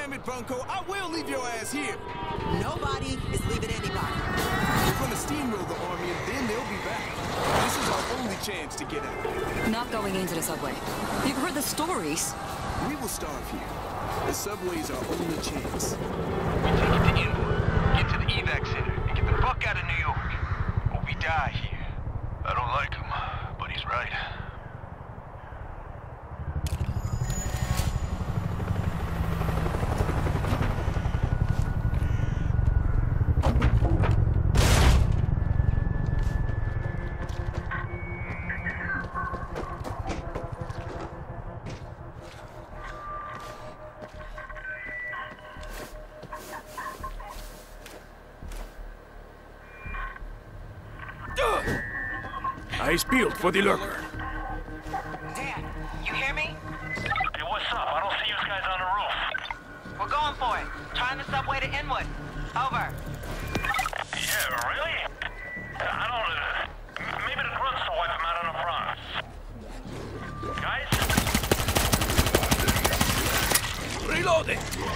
damn it, Bunko. I will leave your ass here. Nobody is leaving anybody. We're gonna steamroll the army and then they'll be back. This is our only chance to get out. Not going into the subway. You've heard the stories. We will starve here. The subway's our only chance. We take it to Inwood, get to the evac center, and get the fuck out of New York. Or we die here. I don't like him, but he's right. Eyes peeled for the lurker. Dan, you hear me? Hey, what's up? I don't see you guys on the roof. We're going for it. Trying the subway to Inwood. Over. Yeah, really? I don't... maybe the grunts will wipe him out on the front. Guys? Reloading!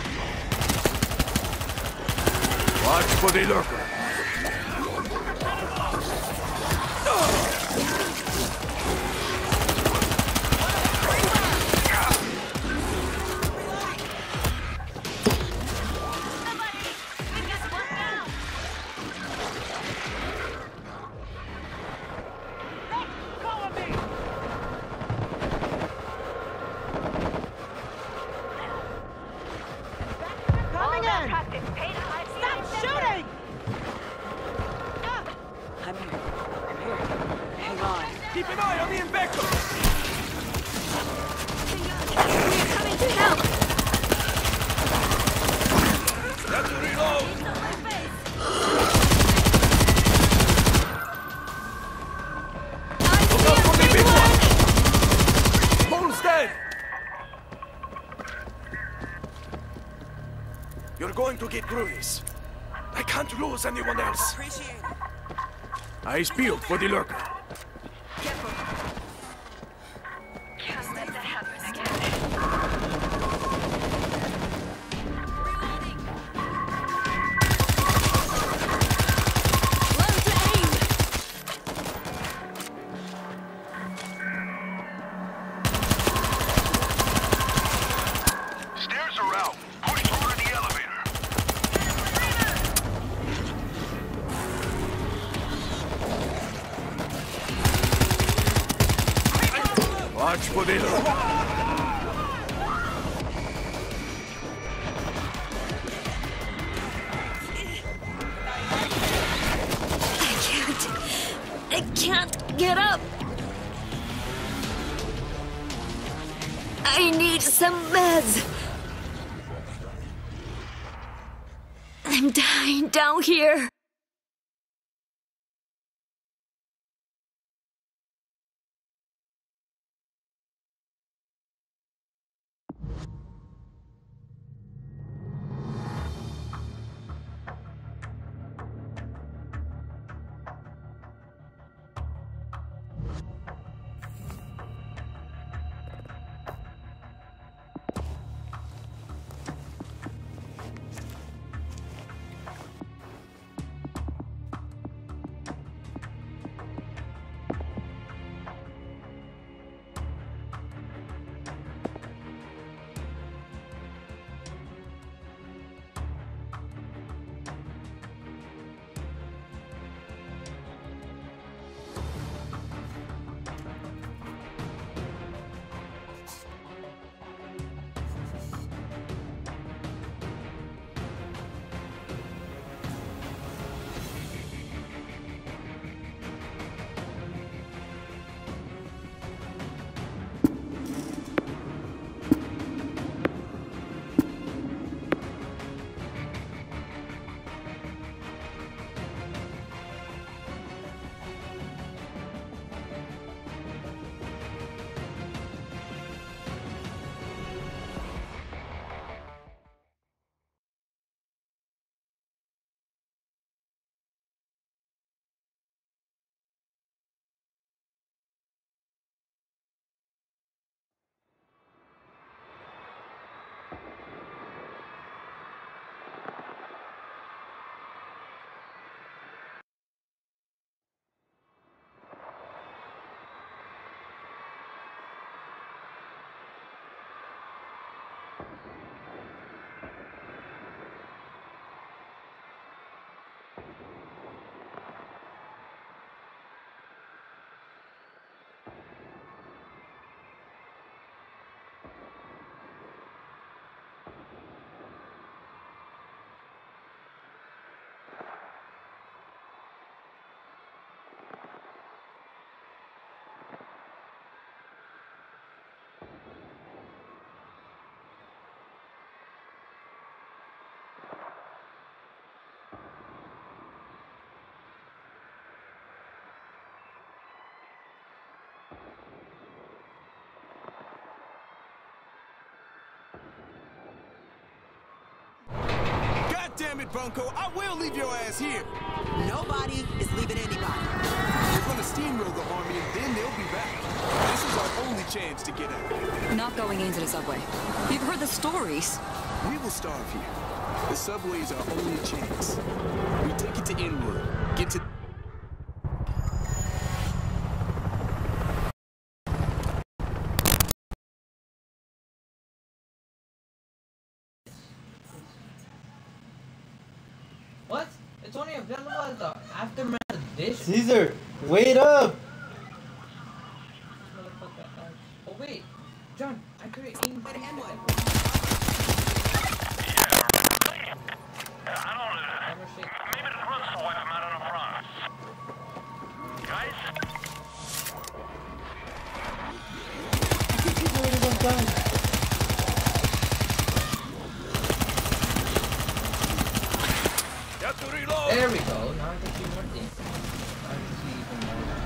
Watch for the lurker. Keep an eye on the Invector! We're coming to help! Got to reload! Look out for the big one! Mole's dead! You're going to get through this. I can't lose anyone else. Appreciate it. Eyes peeled for the lurker. Can't let that happen again. Learn to aim! Stairs are out. Push through to the elevator. Watch for the lurker. I can't get up. I need some meds. I'm dying down here. damn it, Bunko. I will leave your ass here. Nobody is leaving anybody. We're gonna steamroll the army and then they'll be back. This is our only chance to get out. Not going into the subway. You've heard the stories. We will starve here. The subway is our only chance. We take it to Inwood. Get to... What? It's only a the aftermath edition. Caesar, wait up! Oh wait, John, I could have aimed at Inwood. I don't know. Maybe the grunts will wipe him out on the fronts. Guys? Got to reload. There we go. Now I can see more things. I can see even more.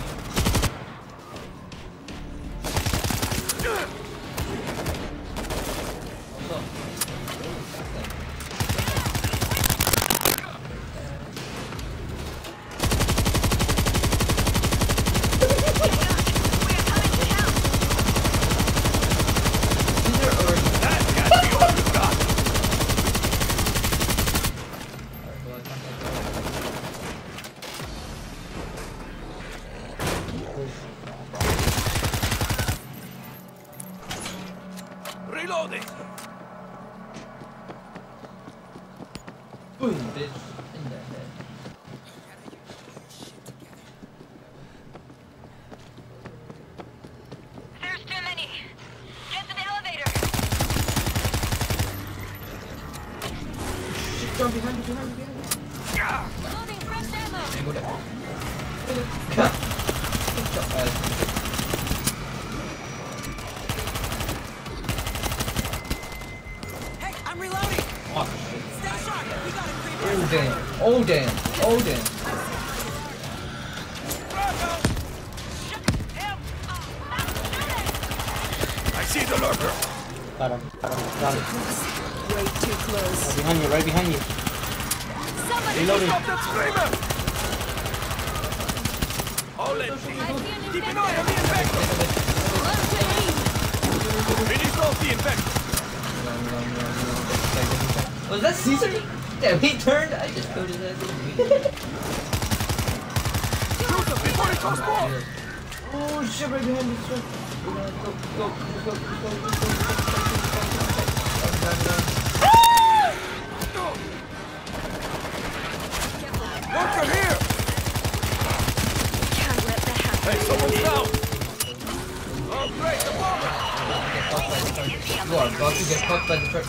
Reloading. Boom, bitch. In the head. There's too many. Get to the elevator. John, behind you. Loading fresh ammo. Hey, go there. Hey, I'm reloading. Oh, shit. Stay sharp. We got a creeper. Oh, damn. Oh, damn. Oh, damn. I see the lurker. Got him, got him. Way too close. Right behind you. Somebody Reloading. Stop that screamer. All empty. Keep an eye on the infected. Finish off the infected. Was that Caesar? Damn, he turned. I just killed his ass. Shoot them before it comes more. Oh shit, right behind me. Go, go, go, go, go, Lurker here. can't let that happen. Hey, someone's down. Oh, great, the bomber. You are about to get fucked by the truck.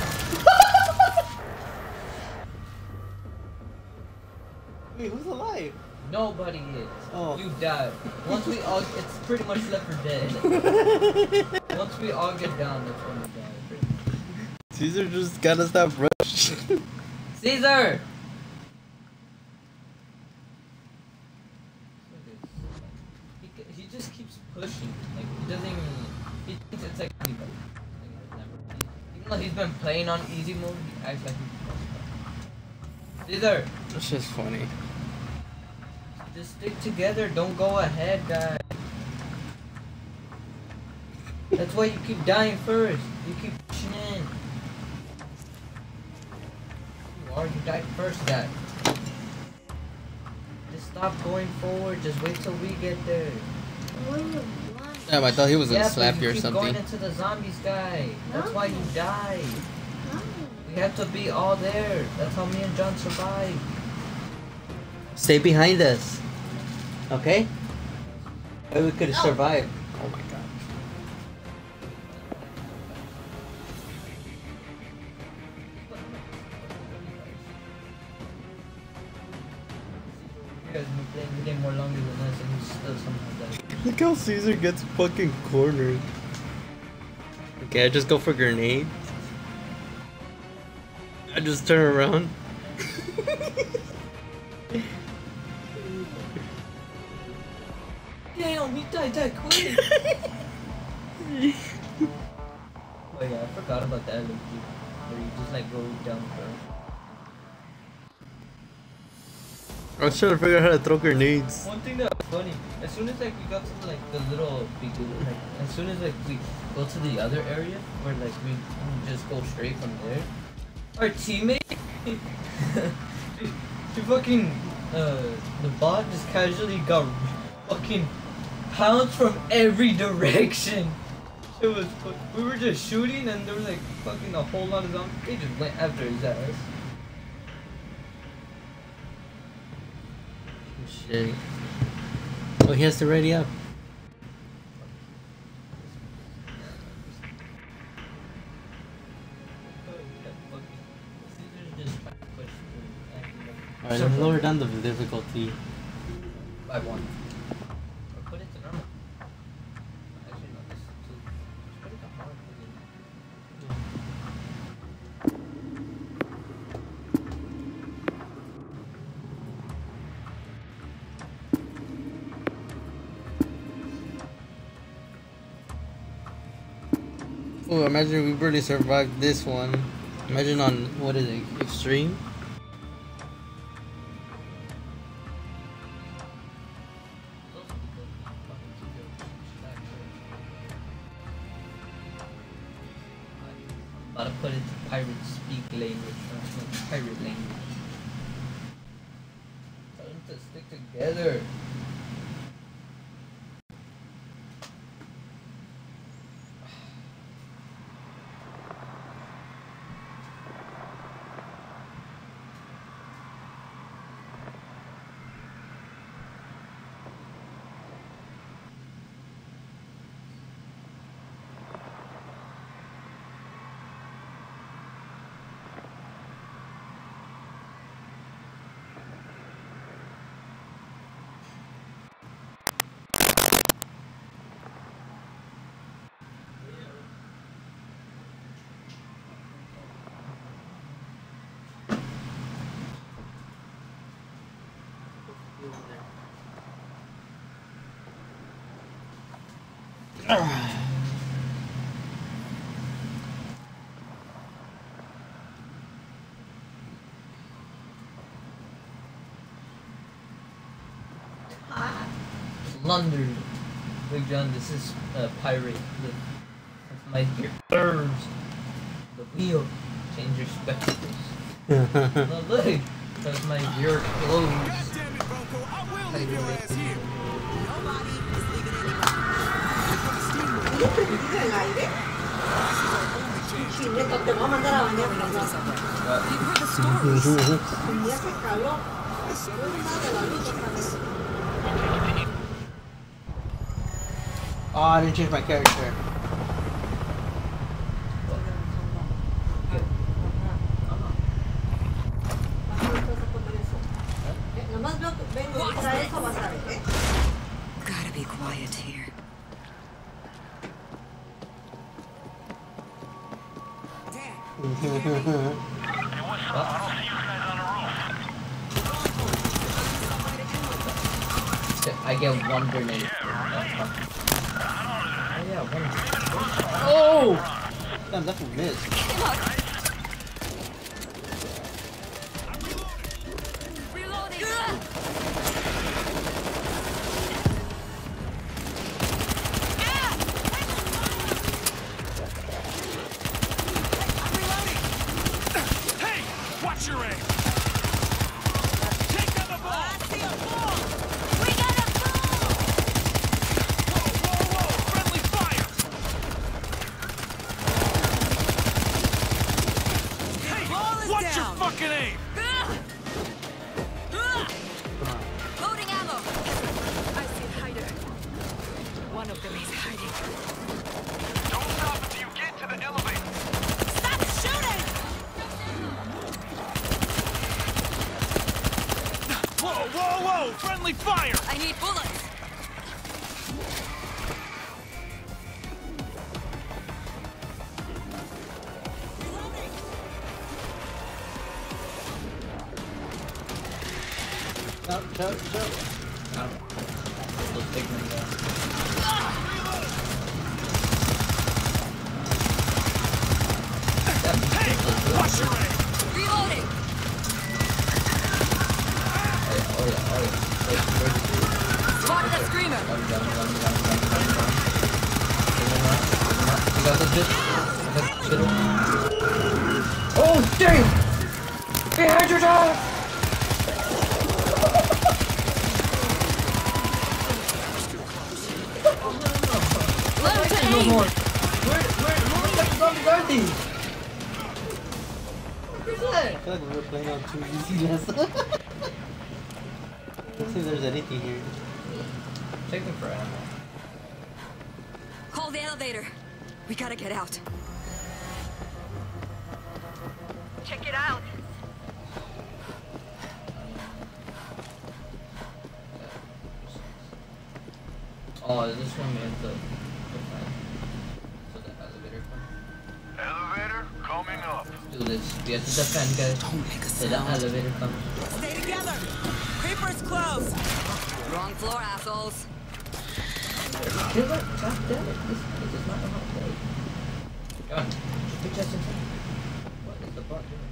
Wait, who's alive? Nobody is. Oh. You died. Once we all, it's pretty much left for dead. Once we all get down, that's when we die. Caesar just gotta stop rushing. Caesar! He just keeps pushing. Like, he doesn't even. He thinks it's like anybody. Even though he's been playing on easy mode, he acts like he's Caesar! That's just funny. Just stick together, don't go ahead, guys. That's why you keep dying first. You keep pushing in. You died first, guy. Just stop going forward, just wait till we get there. Damn, I thought he was gonna Yeah, slap but you or keep something. going into the zombies, guy. That's why you died. We have to be all there. That's how me and John survived. Stay behind us. Okay? Maybe we could have survived. Oh my god. You guys have been playing the game more longer than us and you still somehow died. Look how Caesar gets fucking cornered. Okay, I just go for grenade. I just turn around. Damn, he died that quick! Oh yeah, I forgot about that, Luigi. Where you just like go down first. I was trying to figure out how to throw grenades. One thing that was funny, as soon as like we got to like the little like as soon as like we go to the other area where like we just go straight from there, our teammate she fucking the bot just casually got fucking pounced from every direction. It was we were just shooting and there was like fucking a whole lot of zombies. They just went after his ass. Shit. Oh, he has to ready up. Alright, let's lower down the difficulty. By one. Or put it to normal. Actually, no, this is two. Just put it to hard. Oh, imagine we barely survived this one. Imagine on, what is it, extreme? Gotta put it to pirate speak language, not pirate language. Tell them to stick together. Plunder. Big John, this is pirate. That's my gear. Birds. The wheel. Change your spectacles. No, look. That's my gear clothes. God damn it, Bronco. I will leave your ass here. Nobody is leaving anybody. You've heard the stories. Oh, I didn't change my character. Gotta be quiet here. I get one grenade. Yeah, one. Oh! Damn, that's a miss. Hey! Watch your aim! Take down the ball! Friendly fire! Hey! Watch your fucking aim! Loading ammo. I see a hider. One of them is hiding. Don't stop until you get to the elevator. Stop shooting! Whoa! Friendly fire! I need bullets. Jump. Let's take them down. Hey! Watch your aim! Reloading. Or You got this bitch? Oh, damn! Behind your dog! No more. Where the zombies are these? What is that? I feel like we were playing on too easy last time. Let's see if there's anything here. Check them for ammo. Call the elevator. We gotta get out. Check it out. Oh, this one we have to find. So the elevator comes. Elevator coming up. Do this. We have to defend, guys. So the elevator comes. Stay together. Creeper's close. Wrong floor, assholes. Kill it. God damn it. This is not a hot day. Come on. Put chest inside. What is the bot doing?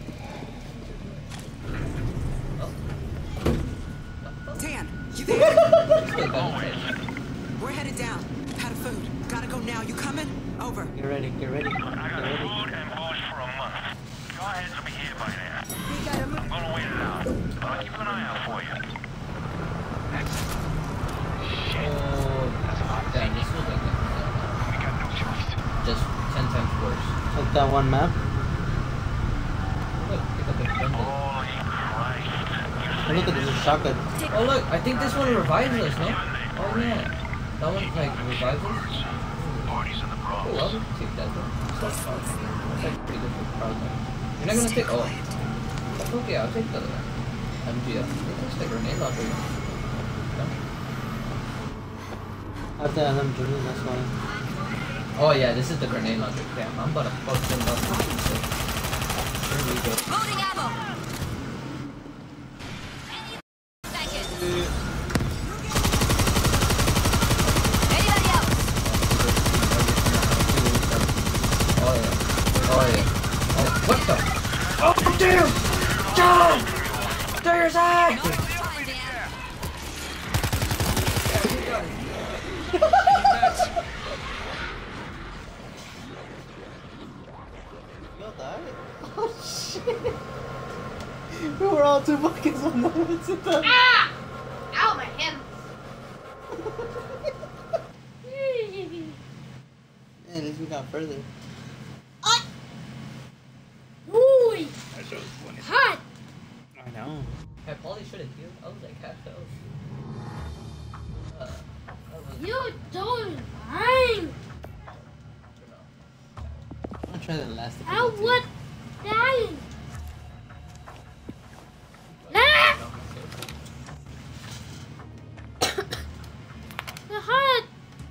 Dan, you there? Oh. We're headed down. Out of food. Gotta go now. You coming? Over. Get ready, get ready. I got Get ready. food and booze for a month. Your heads will be here by then. I'm gonna wait it out, but I'll keep an eye out for you. Oh, damn, this was like We got no choice. just 10 times worse. Check that one map. Look, pick up a gun. Holy Christ. Oh, look at this shotgun. Oh look, I think this one revives us, no? Oh yeah. That one like revives us? Parties in the Bronx. Oh, I'll take that one. It's like pretty good for crowd. You're not gonna take oh. That's okay, I'll take the MGF. It's like grenade launcher. No? I have the LMG, that's why. Oh yeah, this is the grenade launcher. Damn, I'm about to fuck them up. Here we go. Loading ammo. Anybody else? Oh yeah. Oh yeah. Oh, what the? Oh damn! John! There's that! Y'all died? Oh shit! We were all two buckets on the ones at the... Ah! Ow, my hand. Yeah, at least we got further. Ooh, hot. I know. I probably should have healed. I was like half health. You don't mind. I'm gonna try the last I one. would die. Ah! The hot.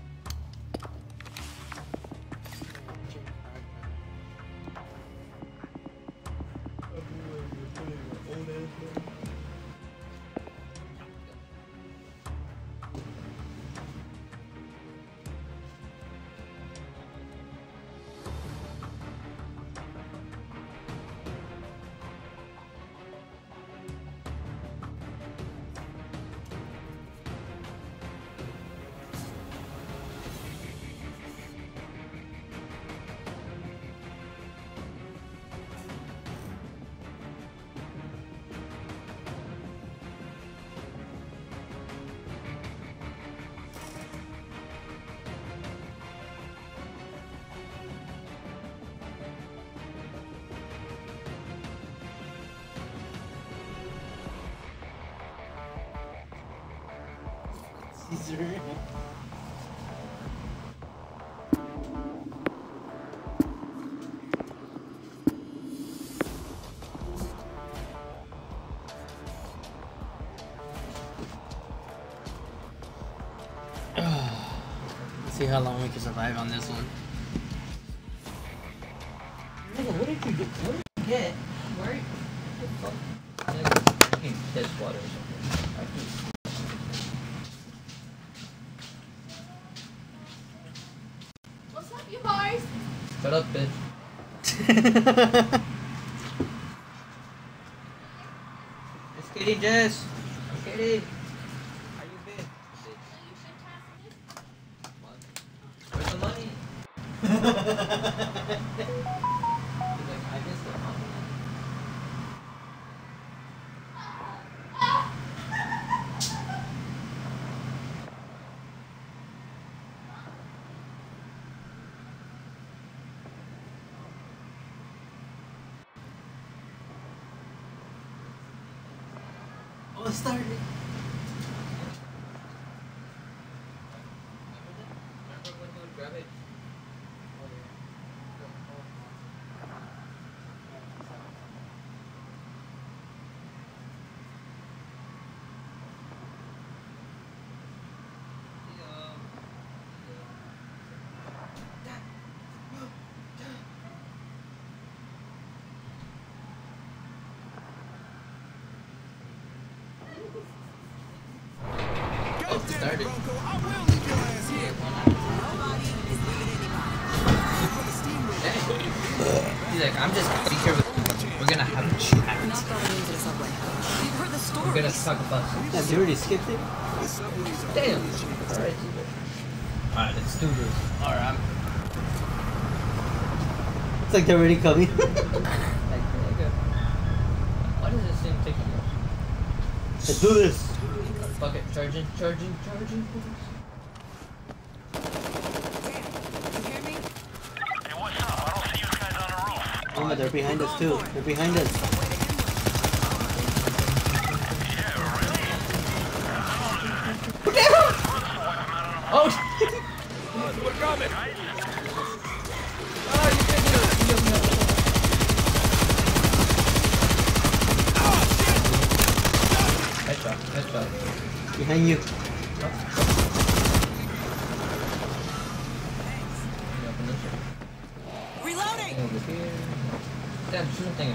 Caesar. Let's see how long we can survive on this one. Nigga, what did you do? What did you get? Where? What the fuck? Nigga, drinking piss water or something. I just... What's up, you boys? Shut up, bitch. Just kidding, Jess. I'm kidding. How you been? I missed it. Oh, it started. Remember when you would grab it? God damn it, started. Bronco, I will leave your ass here. Nobody is leaving anybody. For the steamroller. He's like, I'm just gonna be here with you. We're gonna have a chat. Not going into the subway. You've heard the We're gonna stories. talk about some. Yeah, you already skipped it? The subways are Damn. holy shit. Alright, let's do this. Alright, It's like they're already coming. like, nigga. Why does this thing take you? Let's do this. Fuck it, charging. You hear me? Hey, what's up? I don't see you guys on the roof. Oh, they're behind us too. They're behind us. Yeah, really? Oh! We're coming. Headshot. Behind you. Reloading! Over here. Damn, shoot something in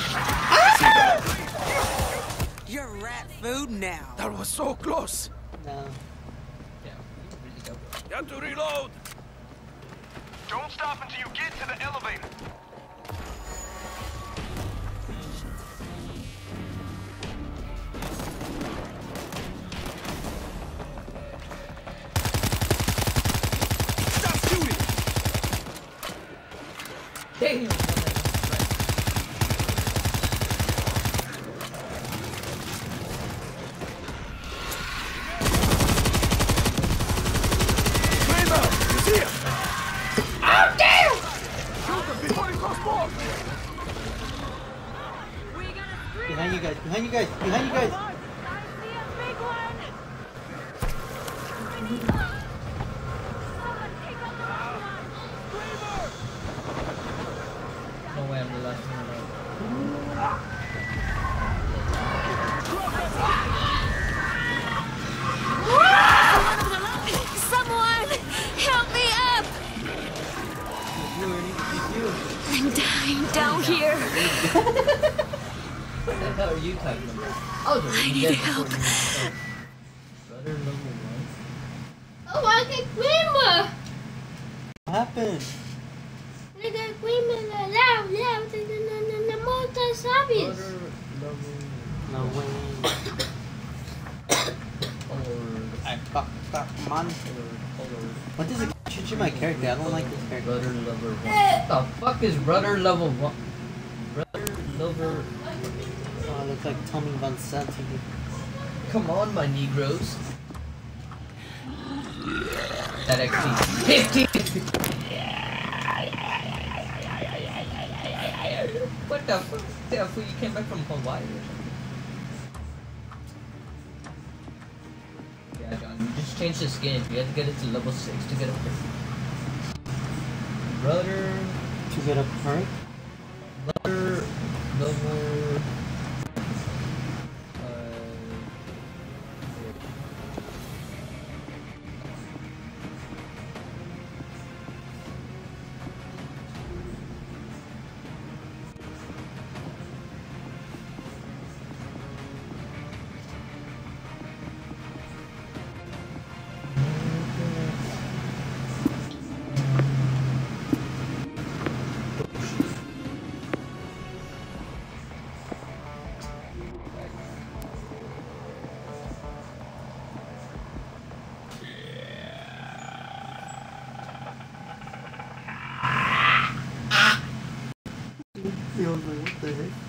there. You're rat food now. That was so close. No. Yeah, really go. You have to reload. Don't stop until you get to the elevator. Stop shooting! Damn! Kramer, you see him? Oh, damn! Shoot them before he cross balls. Behind you guys. Behind you guys. Behind you guys. No way I'm the last one alive. Someone! Help me up! I'm dying down here. What the hell are you talking about? Oh, I need help. Brother level 1. Oh, I get Grandma! What happened? I got Grandma loud, the motor zombies. Brother level No way. I fucked up, man. What does it change my character? I don't like this character. Brother level 1. What the fuck is brother level 1? Brother level. Oh, it looks like Tommy Van Santi. Come on, my Negroes. That actually 15. What the fuck? The fool, you came back from Hawaii or something? Yeah, John, you just changed the skin. You had to get it to level 6 to get a perk. Brother. To get a perk? Brother level. He was like, what the heck?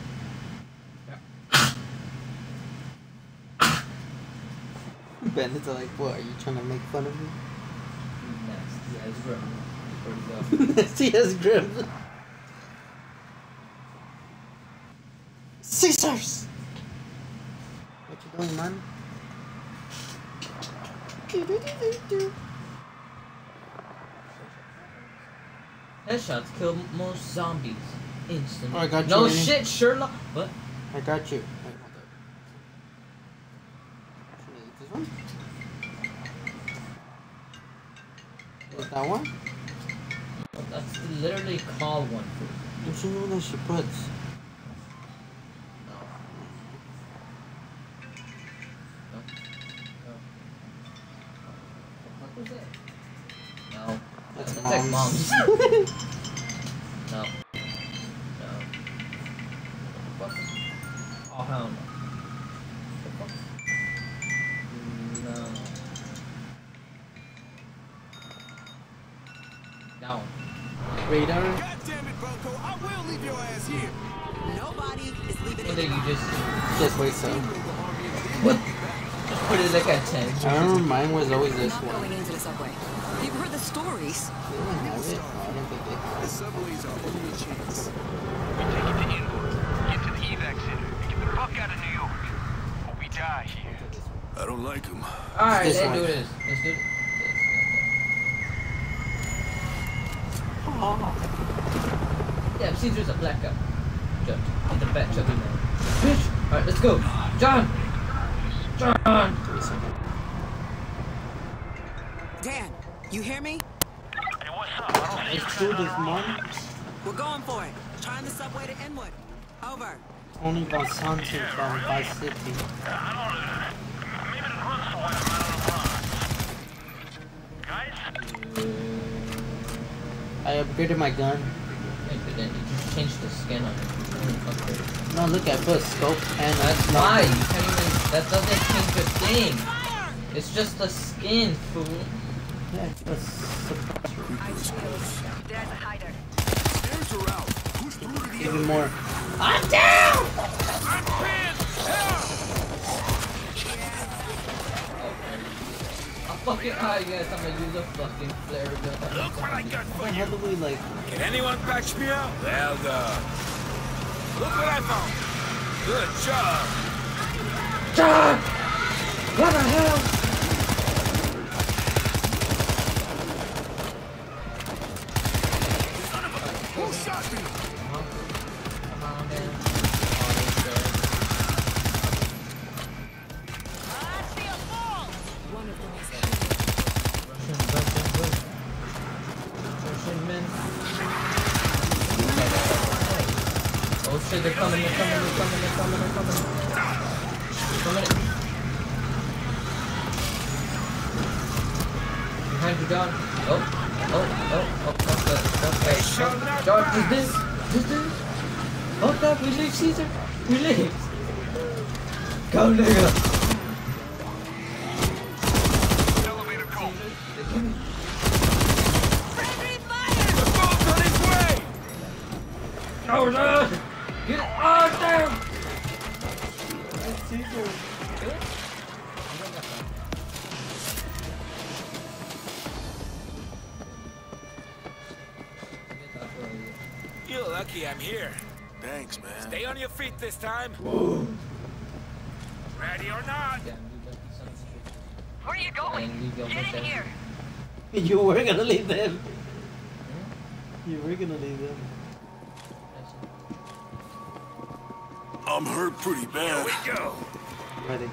Bandits are like, what? Are you trying to make fun of me? Nasty as grip. Nasty as grip. Caesars! What you doing, man? Headshots kill most zombies instantly. Oh, I got you. No Ready? shit, Sherlock. What? I got you. Wait, hold up. Should I eat this one? Is that one? That's literally call one food. Don't you know that she puts? What was that? No. That's That's like mom's. mom's. No. No. What the fuck? Oh, hell no. The fuck? No. Down. Radar? God damn it, Bunko! I will leave your ass here. Nobody is leaving What it. did you just... Just wait so. What? Just put it like a 10. I remember mine was always this Not one. going into the subway. You've heard the stories. They don't have it. No, I don't think they have The subway's our only chance. We take it to Inwood, get to the evac center, and get the fuck out of New York. Or we die here. I don't like him. Alright, This let's one. do this. Let's do this. Yeah, Caesar's a black guy. Judge. He's a fat chubby man. Bitch! Alright, let's go. John! John! Dan, you hear me? Hey, what's up? I don't see you It's true, this mom. We're going for it. Trying the subway to Inwood. Over. Only Valsanti from Vice City. I don't maybe the grunts will wipe him out on the front. Guys? I upgraded my gun. Wait, but then you just changed the skin on it. Okay. No, look, I put a scope and That's why you can't even. That doesn't change a thing. It's just the skin, fool. Yeah, it's a suppressor. I see those. There's a hider. Stairs are out. Push through to the Even more. I'm down! I'm pinned! Help! Fucking yes, I'm gonna use a fucking flare gun. Look what I got for How you. do we like? Can anyone patch me up? Well done. Look what I found. Good job. John! What the hell? Who shot me? Come on, man. One of them is Russian men. Oh shit, they're coming, they're coming, they're coming, they're coming, they're coming. They're coming in. Behind you, John. Oh, John, just this. Oh, God, we leave, Caesar. We leave. Go, nigga. Elevator call. Oh, no. Get out there. You're lucky I'm here. Thanks, man. Stay on your feet this time. Ready or not? Where are you going? Get in here. You were gonna leave them. You were gonna leave them. I'm hurt pretty bad. Here we go. Ready.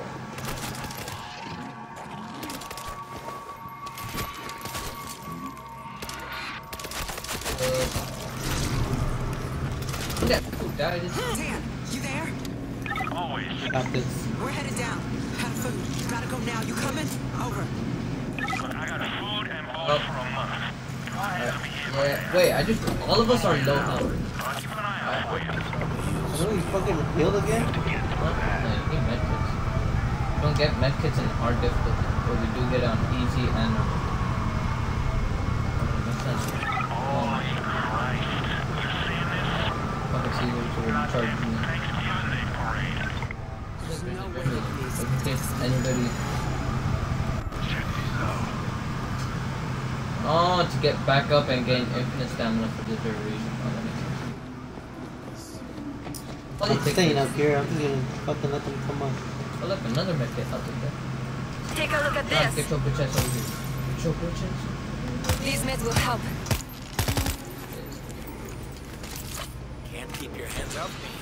Yeah, who died? Dan, you there? Always. Got this. We're headed down. Out of food. Gotta go now. You coming? Over. Look, I got food and water for a month. Yeah, wait, all of us are low health. I'll keep an eye out for you. Oh, you fucking healed again? Huh? No, you get medkits. We don't get medkits in hard difficulty, but we do get on easy and makes sense. Holy Christ. You seeing this? were charging me. In case anybody. Oh, to get back up and gain infinite stamina for the duration. Oh, that makes sense. I'm staying up here. I'm just gonna fucking let them come up. Oh look, another medkit. I'll take that. Take a look at Get this. your bitches over here. Get your bitches. These meds will help. Can't keep your hands up, man.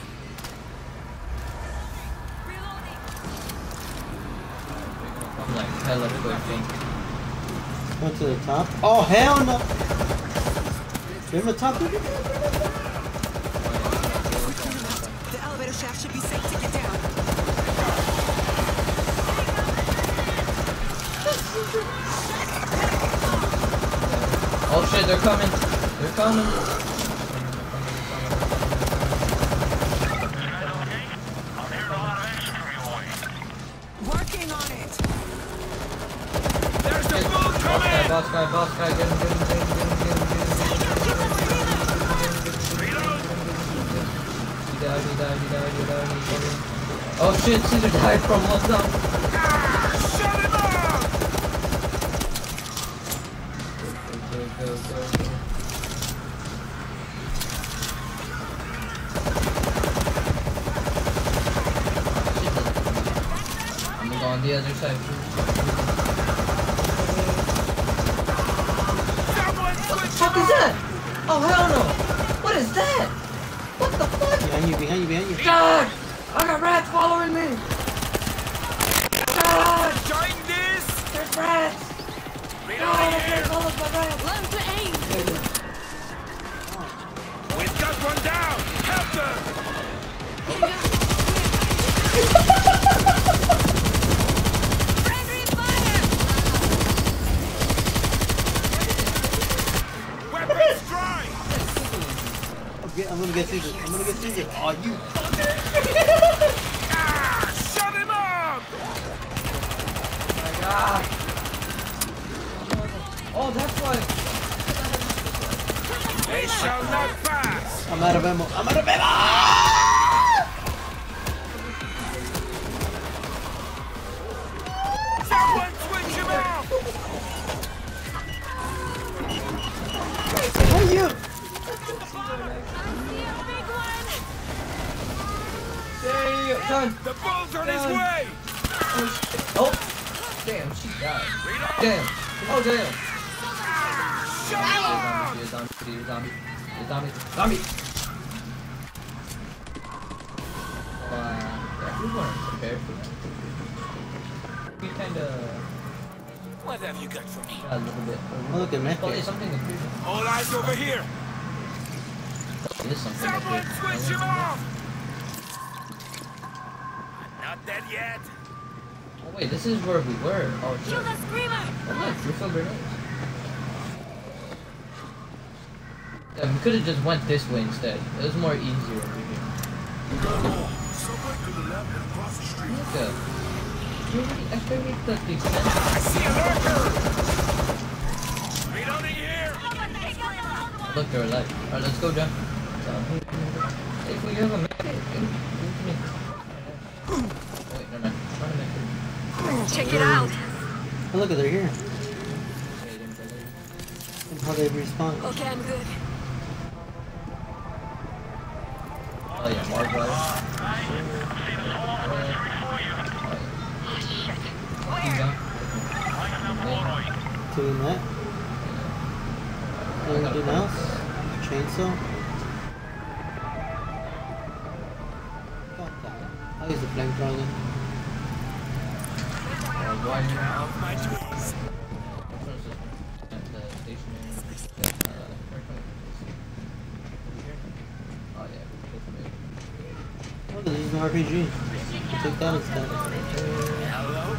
I'm like hella quick. Went to the top. Oh hell no! You're in the top, dude? The elevator shaft should be safe to get down. Oh shit, they're coming. They're coming. Working on it. There's the bull coming! Boss guy, get him. He died. Oh shit, Caesar died from what's up? Shut him up! Go. I'm gonna go on the other side. What the fuck is that? Oh hell no! What is that? What the fuck? Behind you. God! I got rats following me! God! Join this! There's rats! God, I'm getting followed by rats! Learn to aim. We've got one down! Help them! Friendly fire. Weapons dry! I'm gonna get Caesar. Oh, you. Shut him up! Oh my god! Oh, that's why! They shall not pass! I'm out of ammo. Someone switch him off! Hey, you! Done! The bull's on his way! Oh! Damn, she died. Damn! Oh, damn! Shut him up! Zombie! Yeah, we weren't prepared for that. We kinda What have you got for me? got a little bit. Oh, look at Oh, there's Mecca. something up here. All eyes over here! There's something up Someone here. switch him off! Not dead yet! Oh wait, this is where we were. Oh shit. Kill the screamer. Oh look, refill grenades. Yeah, we could have just went this way instead. It was more easier over here. Look up. You already activated the defense. I see a lurker! Reloading here! Look, they're alive. Alright, let's go, John. If we have a medic, give me. Wait, no. Trying to make it. Check it out. Oh, look, they're here. And how they respawn. Okay, I'm good. Oh yeah, Mark Water. Doing that. Anything else? Chainsaw? Fuck that. I'll use the flamethrower. Of my dreams! Oh, this is an RPG. Take that instead. Hello,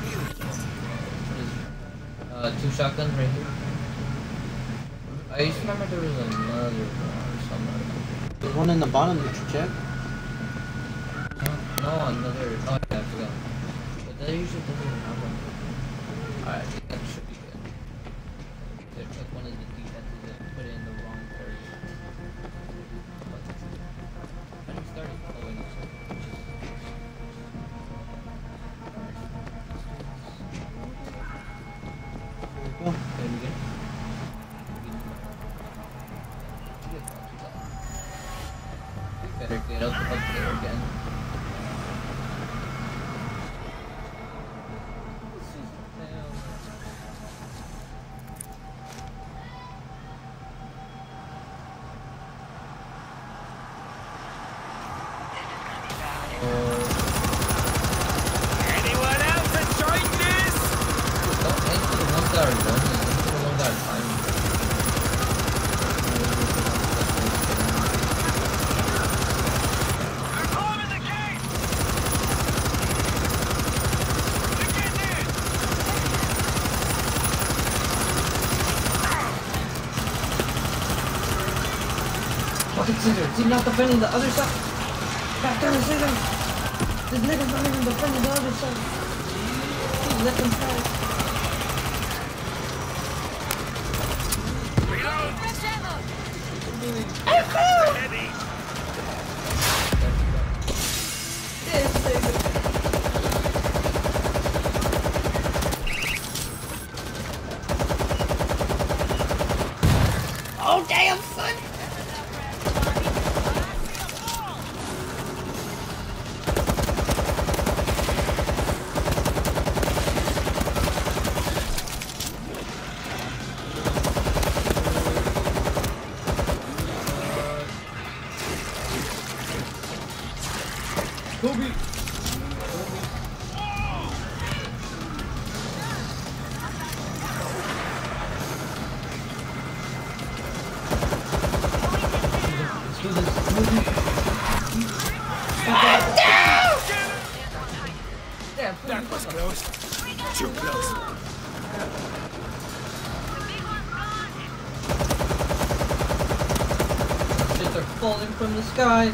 you. Two shotguns right here. I used to remember there was another one somewhere. There's one in the bottom that you check. No, another. Oh, yeah, I forgot. But that usually doesn't even have one. Alright, that should be good. They took one of the defenses and put it in the wrong place. How do you start it? better get up there again. Anyone else enjoying this? Don't enter the ones that are running, enter the ones that are climbing. They're climbing the gate! They're getting in! Fucking Caesar, is he not defending the other side? Back down, Caesar! This nigga's not even defending the other side. He's left inside. Reload! Fresh ammo! Heavy! Yes, Caesar. Oh damn, son! Kobe! Let's do this. Damn, That was close. Too close. Shit, they're falling from the sky.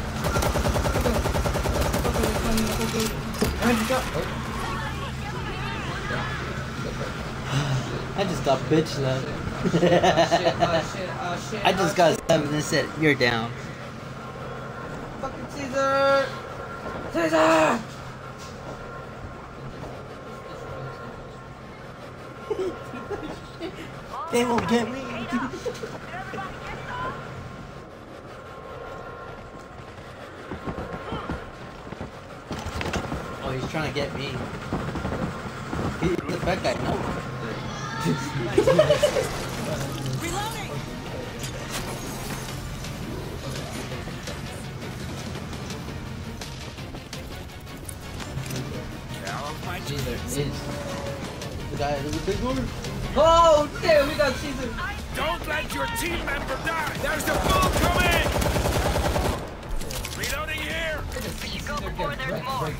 I just got bitch slapped. Shit. I just got slapped and it said, you're down. Fucking Caesar! Caesar! They won't get me. Oh, he's trying to get me. He's the bad guy, no. Reloading! Caesar is. The guy with the big order. Oh, damn, we got Caesar. Don't let your team member die. There's a bull coming. Reloading here. You go before there's more.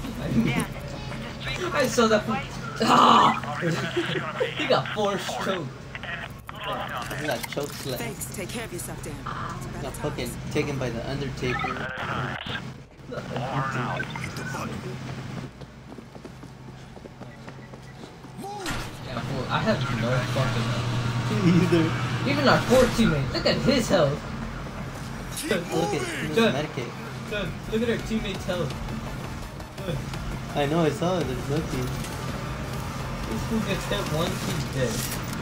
I saw that. Ah! He got forced choked. He got choke slapped. Thanks. Take care of yourself, Dan. He got fucking taken by the Undertaker. Yeah, fool, I have no fucking health. Either. Even our poor teammate, look at his health. Look at his Good. Medicaid. Look at our teammate's health. Good. I know, I saw it. There's nothing. This fool gets hit once, he's dead.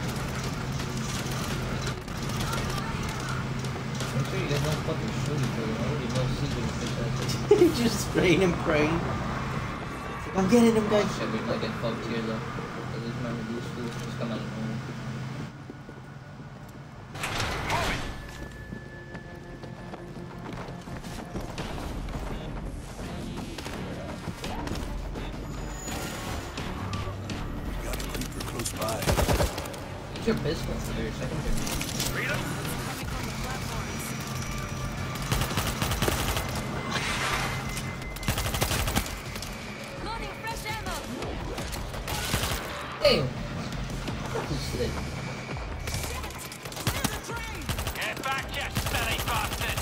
Make sure you guys don't fucking shoot each other. I already know Caesar will fix that. Just spraying and praying. I'm getting him, guys. Shit, we might get fucked here though. Because these remember these fools just come out of nowhere. Got a creeper close by. Get your pistol for your secondary. Loading fresh ammo! Damn! Fucking shit. Get back, you silly bastard!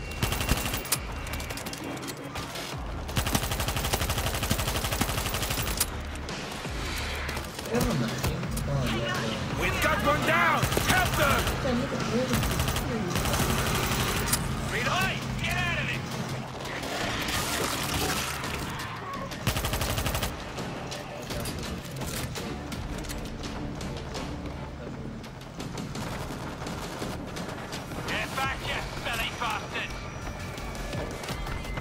Never mind. Oh, yeah, We've got one down. Help them. yeah. Look at really. Reload! Get out of it! Get back, you silly bastard!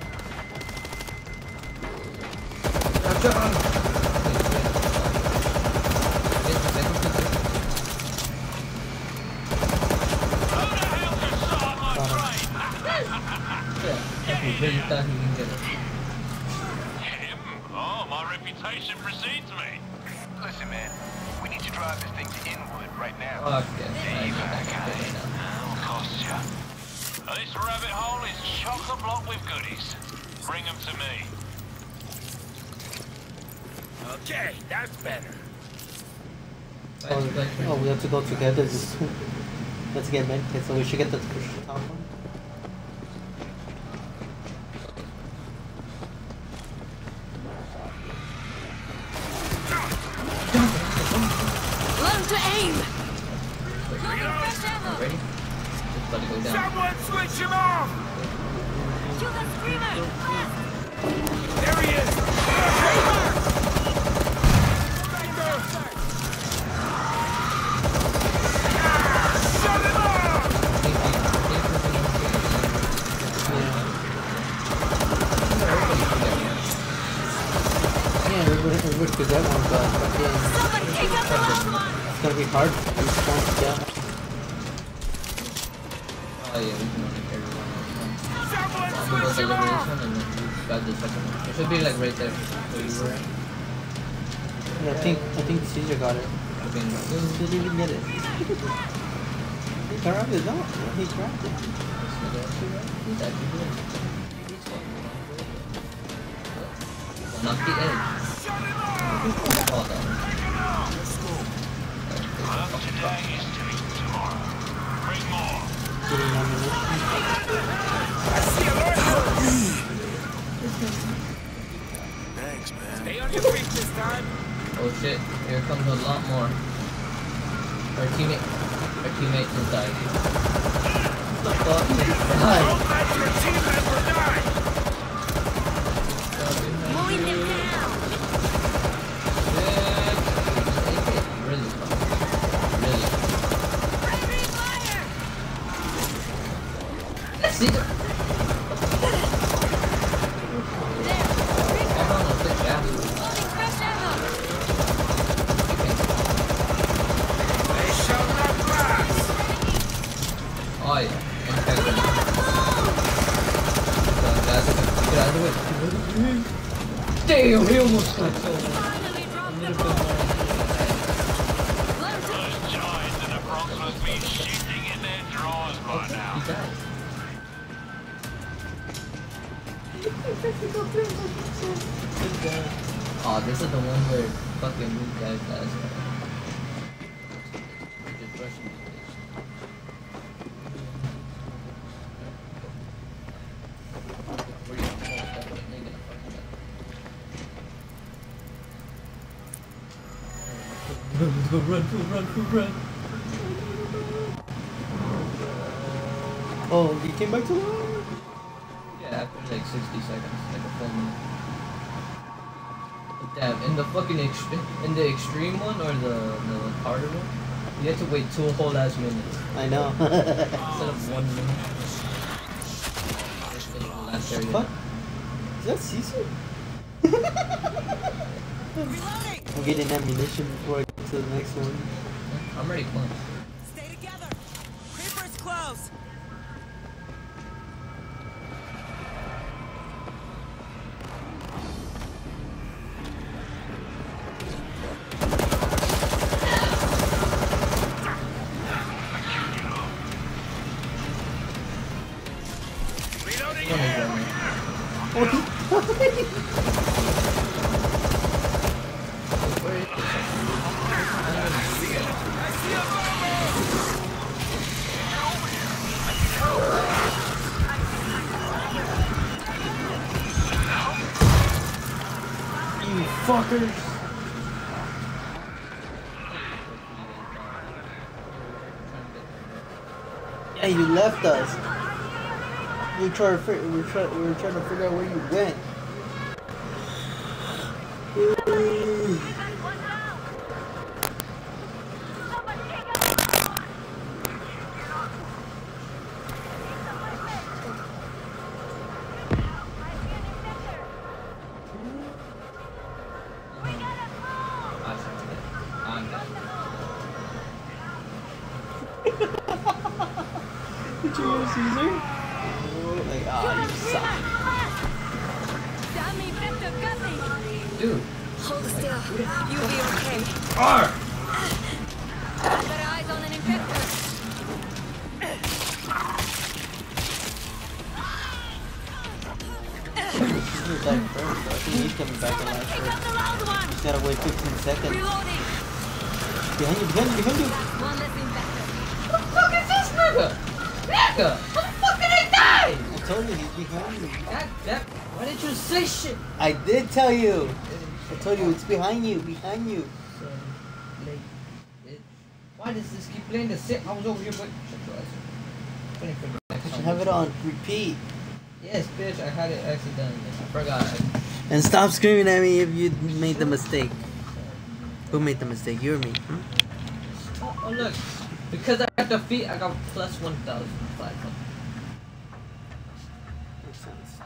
Really thought he can get it. Him? Oh, my reputation precedes me. Listen, man, we need to drive this thing to Inwood right now. Fuck yes. That'll cost ya. This rabbit hole is chock-a-block with goodies. Bring them to me. Okay, that's better. Oh, we have to go together. Let's get medkits, so we should get the top one. Learn to aim! Ready? Just let it go down. Someone switch him off! Kill that screamer! There he is! Shut him off! Yeah, we would get one, but Somebody take out the last one! it's gonna be hard to respond to that. Oh yeah, we can only carry one. Someone We'll go switch to him this off! one and then we got the second one. It should be like right there where you were. Yeah, I think Caesar got it. Okay. He didn't even get it. He grabbed it, no? He grabbed it. He's actually doing it. Knock the edge. Oh, no. Work today is doing tomorrow. Bring more. Getting ammunition. I see a rifle! Thanks, man. Stay on your feet this time. Oh shit, here comes a lot more. Our teammate just died. What the fuck? Don't let your team member die! Mowing them down! Really fucking. Really. Primary fire! See the. Oh no, no, good job. Loading fresh ammo! They shall not pass! Oh yeah. Get out of the way. Damn, he almost got killed. Finally dropped the Ball. Those giants in the Bronx must be shitting in their drawers by now. He died. Oh, this is the one where fucking these guys last time. Just rushing these things. Where you almost got it, nigga, fucking got it. Run. Oh, he came back to life? Yeah, after like 60 seconds, like a full minute. But damn, in the fucking in the extreme one or the harder one, you have to wait 2 whole ass minutes I know. instead of 1 minute. Just finish the last area. Fuck? Is that Caesar? Reloading! I'm getting ammunition before I get to the next one. I'm already close. Stay together! Creeper's close! Reloading! One is running. Where is You fuckers! Yeah, you left us. We were trying to figure out where you went. Julius Caesar? Oh, like, ah, you suck. Damn infector, got me! Dude. Hold still. You'll be okay. Arr! Got eyes on an infector. He was like first, so I think he's coming back in last Pick up first. the loud one! Just gotta wait 15 seconds. Reloading! Behind you, behind you, behind you! One less infector. What the fuck is this nigga? Nigga! How the fuck did I die? I told you, he's behind you. God damn. Why didn't you say shit? I did tell you! I told you, it's behind you, behind you. So, like, why does this keep playing the same? I was over here, but shut your ass up. Waiting for the next You should song. have it on repeat. Yes, bitch, I had it accidentally. I forgot. And stop screaming at me if you made the mistake. Who made the mistake? You or me? Hmm? Oh, look. Because I got defeat, I got plus 1,500. Makes sense.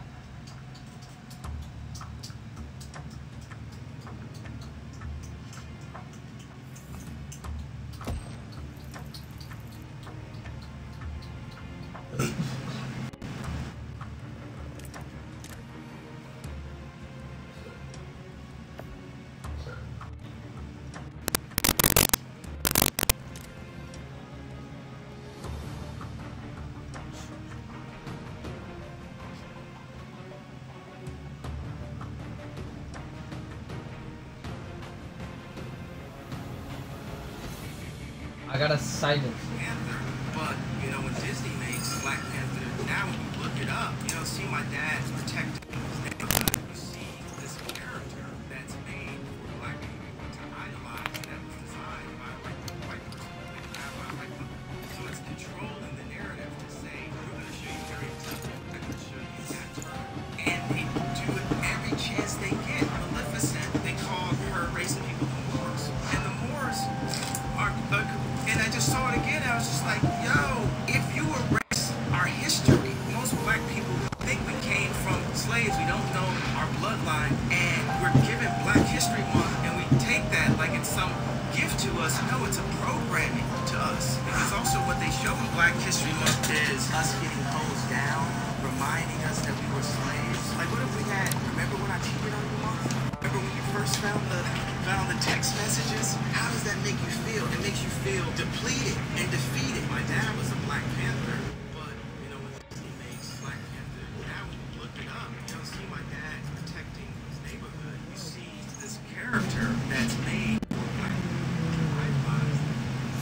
I got a silence. Panther, but you know when Disney makes Black Panther, now when you look it up, you know, see my dad's protecting his neighborhood. You see this character that's made for black people to idolize, that was designed by like a white person, so it's controlling the narrative to say we're going to show you very intelligent, we're going to show you that term, and they do it every chance they get. Maleficent, they call her race of people the Moors, and the Moors are. And I just saw it again, I was just like, yo, if you erase our history, most black people think we came from slaves, we don't know our bloodline, and we're given Black History Month, and we take that like it's some gift to us. No, it's a programming to us. Because also what they show in Black History Month is us getting hosed down, reminding us that we were slaves. Like, what if we had, remember when I cheated on you, Mom? Remember when you first found the text messages? How does that make you feel? It makes you feel depleted and defeated. My dad was a Black Panther, but you know when Disney makes Black Panther, now when you look it up, you don't see my dad protecting his neighborhood. You see this character that's made for black people. I advise that.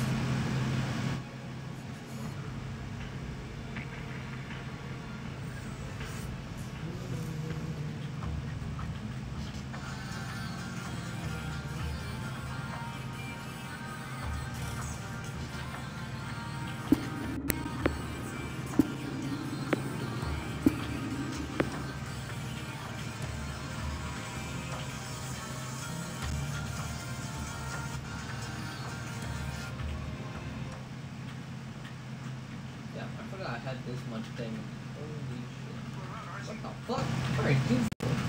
Yeah, I forgot I had this much thing. Holy shit. What the fuck? Alright, dude.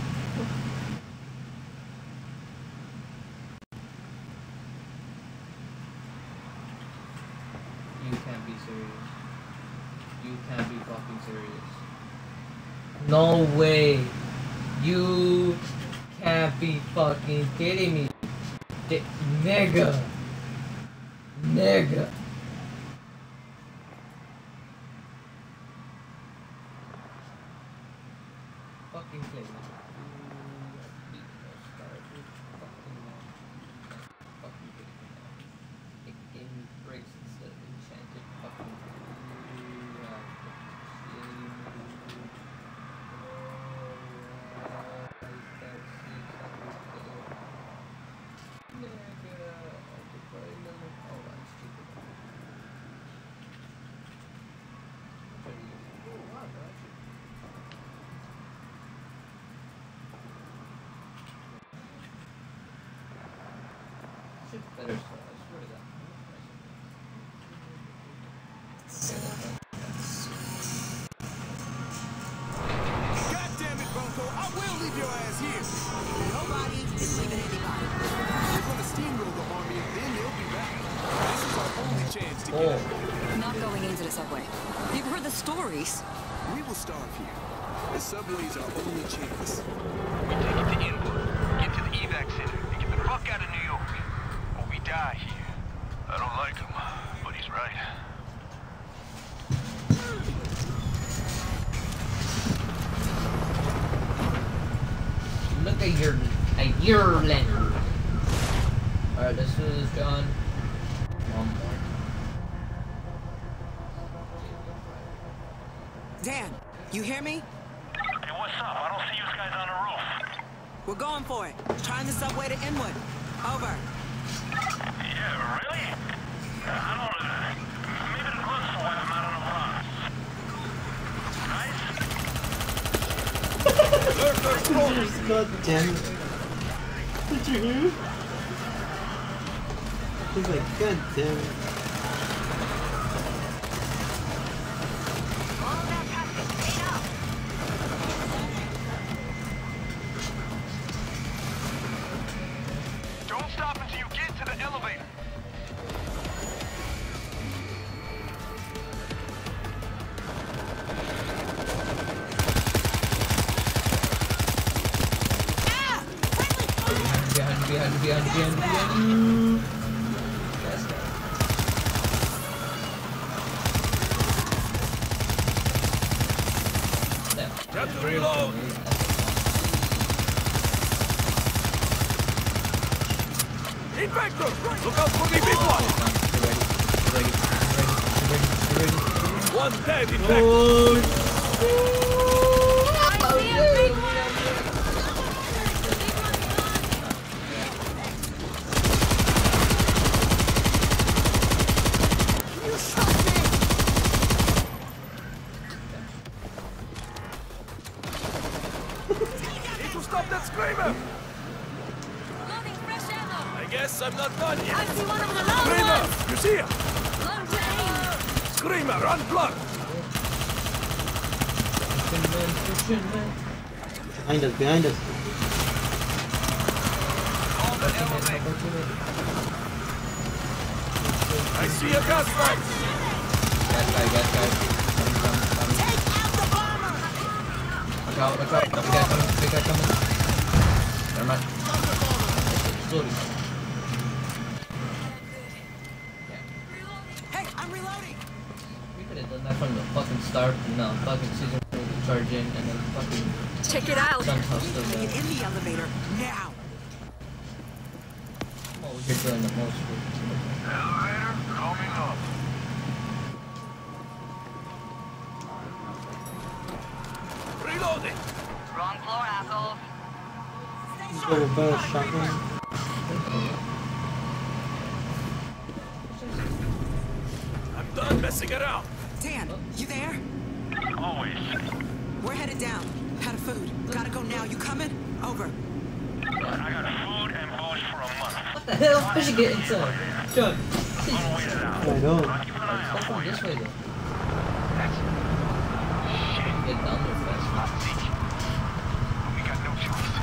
You can't be serious. You can't be fucking serious. No way. You can't be fucking kidding me. Nigga. Nigga. Fucking play. It game breaks instead of enchanted fucking. Better, so I swear to God. God damn it, Bunko! I will leave your ass here! Nobody is leaving anybody. We're gonna steamroll the army and then they'll be back. This is our only chance to get out. Not going in. train to the subway. You've heard the stories. We will starve here. The subway's our only chance. We take it to Inwood, get to the evac center, and get the fuck out of New York. Or we die here. I don't like him, but he's right. Look at your lens. Alright, let's do this, John. One more. Dan, you hear me? Hey, what's up? I don't see you guys on the roof. We're going for it. Trying the subway to Inwood. Over. Yeah, really? I don't maybe the grunts will wipe him out on the Bronx. God damn it. Did you hear it? He's like, God damn it. Don't stop until you get to the elevator. Behind. Yes, Got to reload. Infector! Look out for the big one! Ready. One dead, infector! Need to stop that screamer! Loading fresh ammo. I guess I'm not done yet. I see one of the long Screamer! ones. You see him? Long range. Screamer, unplug! Behind us. I see a gas pipe! Gas guy. Coming. Take out the bomber! Watch out. Big guy coming. Never mind. Slowly. Hey, I'm reloading! We could have done that from the fucking start. No, fucking season charge in and then fucking Check it out. done hustle. Get in the elevator, now! Oh, you're doing the most. Elevator coming up. Reloading! Wrong floor, asshole. He's got a better shotgun. I'm done messing around! Dan, you there? Always. We're headed down. Out of food. Gotta go now. You coming? Over. I got food and booze for a month. What the hell? I should get inside. John, I'll wait it out. I know. Keep an eye out let's go for you. this way though. Get down there fast. We got no choice.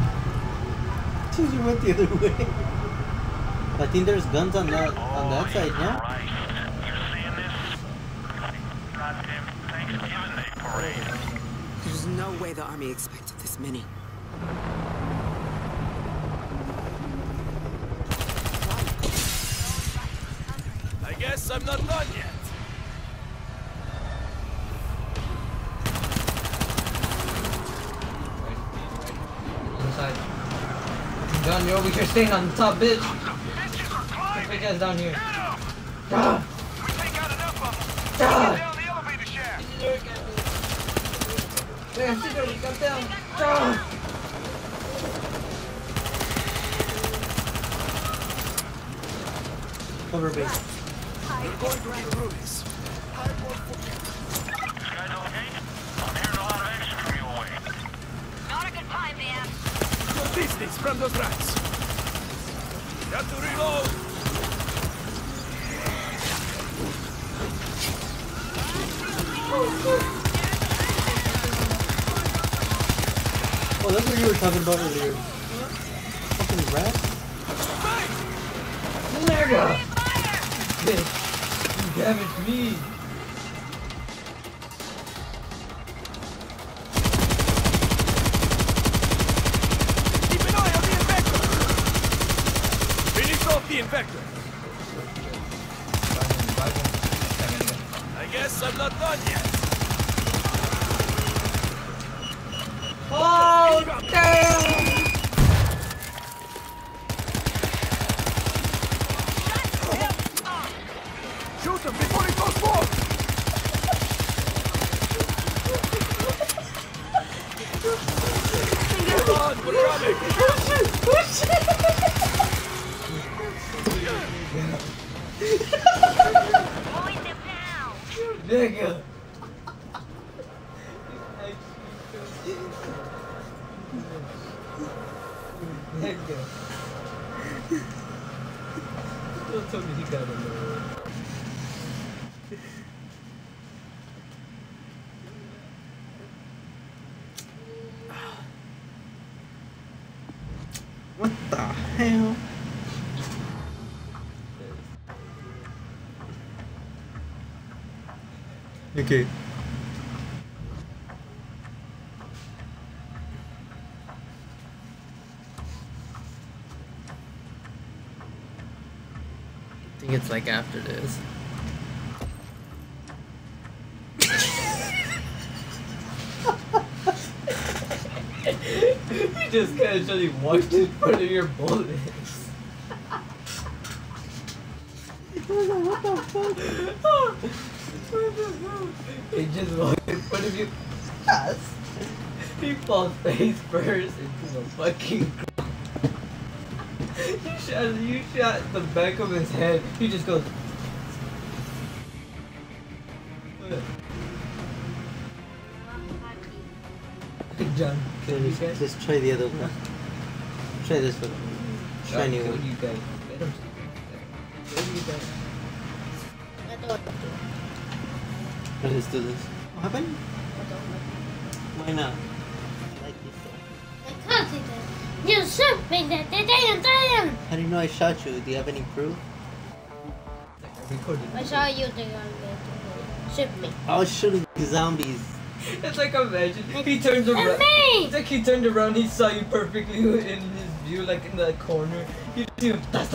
You went the other way. I think there's guns on that side, yeah? Christ. You seeing this? Goddamn Thanksgiving Day parade. There's no way the army expected this many. I guess I'm not done yet. Inside. John, you're over here staying on the top, bitch. Bitches are Get climbing! big ass down here. Get 'em! Ah! We take out enough of them. Ah! Get down the elevator shaft. Damn, she already got down. Ah! Cover base. We're going to the ruins. You guys okay? I'm hearing a lot of action from your way. Not a good time, man. Good distance from those rats. Got to reload. Oh, that's what you were talking about earlier. Fucking rats? Nigga! Bitch, you damaged me. Vector. I guess I'm not done yet. Oh, damn! Shoot him before he goes forward! Hold on, we're coming! Nigga! Nigga. Don't tell me he got him. What the hell? Okay. I think it's like after this. You just casually walked in front of your bullets. What the fuck? He just walked in front of you. Yes. He falls face first into the fucking ground. You shot the back of his head. He just goes. John, kill you guys. Just try the other one. Try this one. Try new Kill one. you guys. Let him kill you guys. Let's do this. What happened? Why not? I like this one. I can't see that. You shoot me, that How do you know I shot you? Do you have any proof? I saw you the shoot me. I was shooting zombies. It's like imagine he turns around. It's like he turned around. He saw you perfectly in his view, like in the corner. You see him. Just.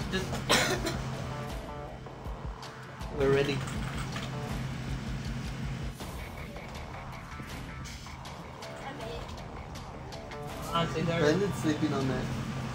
We're ready. Honestly, Brandon's sleeping on that.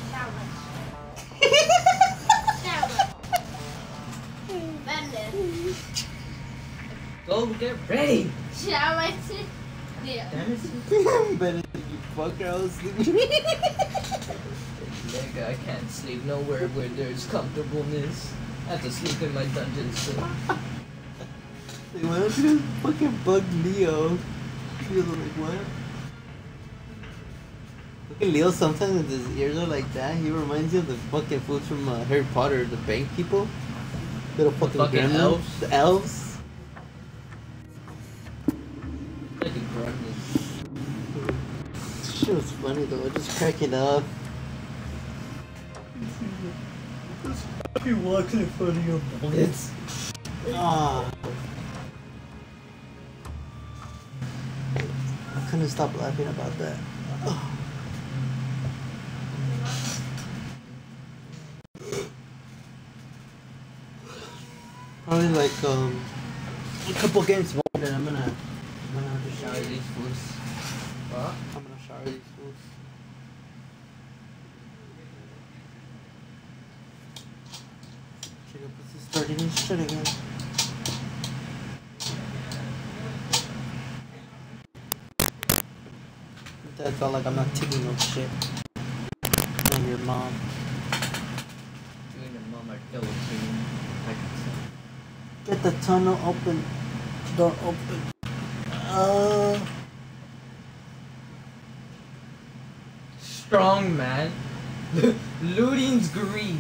Go get ready. Shower. Yeah. Brandon, you fucker, I was sleeping. Nigga, I can't sleep nowhere where there's comfortableness. I have to sleep in my dungeon cell. Like, why don't you just fucking bug Leo? He was like, what? Look at Leo sometimes with his ears are like that. He reminds you of the fucking fools from Harry Potter, the bank people. Little fucking gremlins. Elves? The elves. Like a gremlin. This shit was funny though, just cracking up. He walks in front of your bullets. Ah. I couldn't stop laughing about that. Probably like a couple games more, then I'm gonna have to shower these fools. What? I'm gonna shower these fools. Check out this is starting this shit again. That felt like I'm not taking no shit. I'm your mom. You and your mom are double teaming. Get the tunnel open. Door open. Strong man. Looting's greed.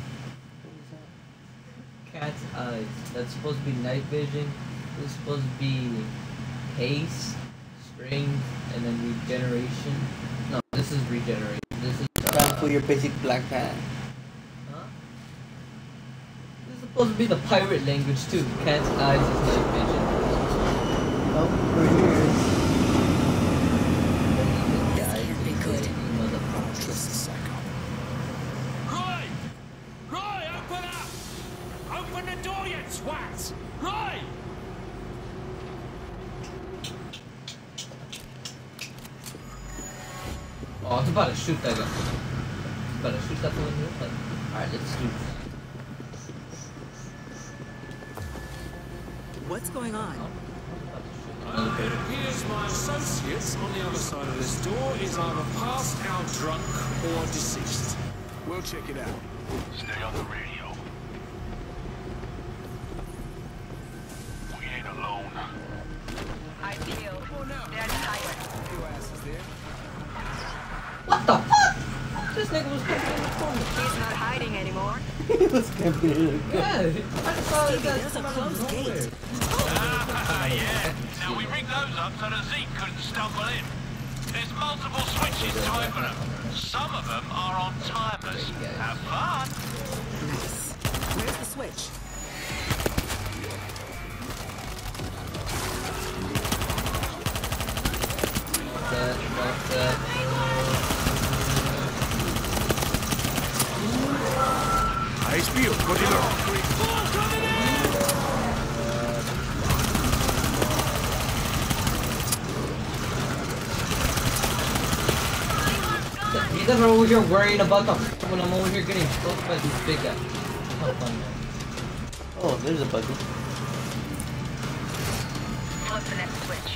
Cat's eyes. That's supposed to be night vision. This is supposed to be haste, strength, and then regeneration. No, this is regeneration. This is Time for your basic black hat. Huh? This is supposed to be the pirate language too. Cat's eyes is night vision. Oh, we're here. This can't be good. Motherfucker. Roy! Roy, Oh, it's about to shoot that guy. It's about to shoot that one here. Alright, let's do this. What's going on? It appears my associates on the other side of this door is either passed out drunk or deceased. We'll check it out. Stay on the radio. We ain't alone. I feel they're tired. Your ass is there. What the fuck? This nigga was camping in the corner. He's not hiding anymore. He was camping in the corner. Yeah, I just saw that guy there's a come out of closed nowhere. gate. Yeah. Now we rigged those up so that Zeke couldn't stumble in. There's multiple switches to open them. Some of them are on timers. Have fun. Nice. Where's the switch? What's that? High speed, put it on. You guys are over here worrying about the when I'm over here getting choked by this big guy. How funny. Oh, there's a button. What's the next switch?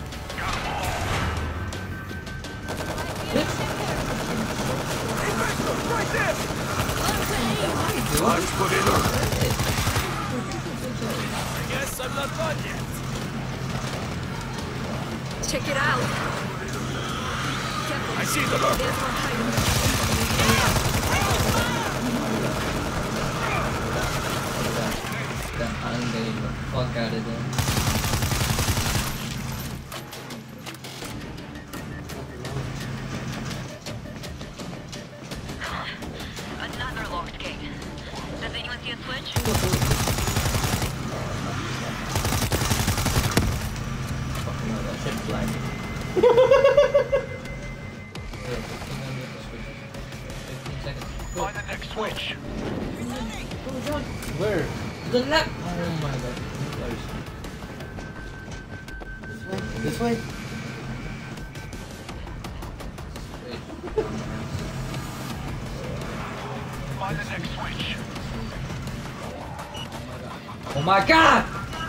Right there! Let's put it on. I guess I'm not done yet. Check it out. Careful. I see the look. There's one hiding. I'm getting the fuck out of there. Another locked gate. Does anyone see a switch? Fucking hell, that shit blinded. Find the next switch. Where? The left. Oh my god. This way? Find the next switch. Oh my god!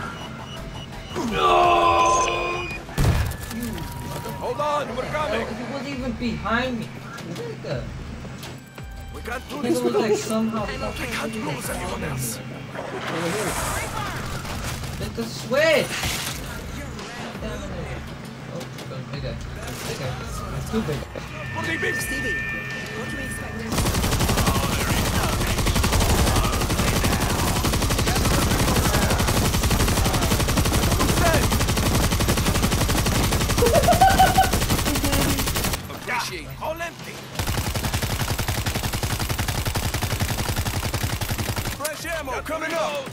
Hold on, we're coming. He wasn't even behind me. Nigga. We can't do Nigga this was without like you. somehow We can't lose anyone else. Hit the switch! Oh, big guy. Big guy. It's too big. Stevie, what can we expect next? Appreciate it. All empty. Fresh ammo coming up.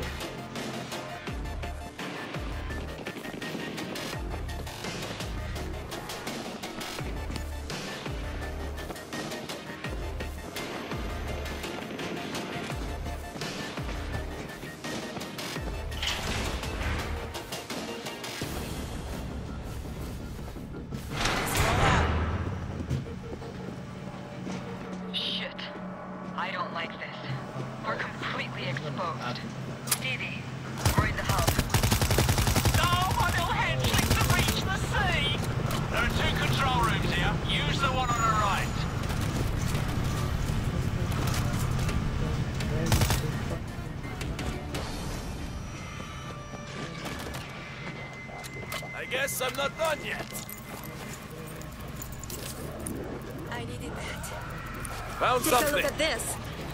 Shit. I don't like this. We're completely exposed. Stevie, we're in the hub. No, my little henchling to reach the sea! There are 2 control rooms here. Use the one on the right. I guess I'm not done yet. I needed that. Found Take a something. look at this.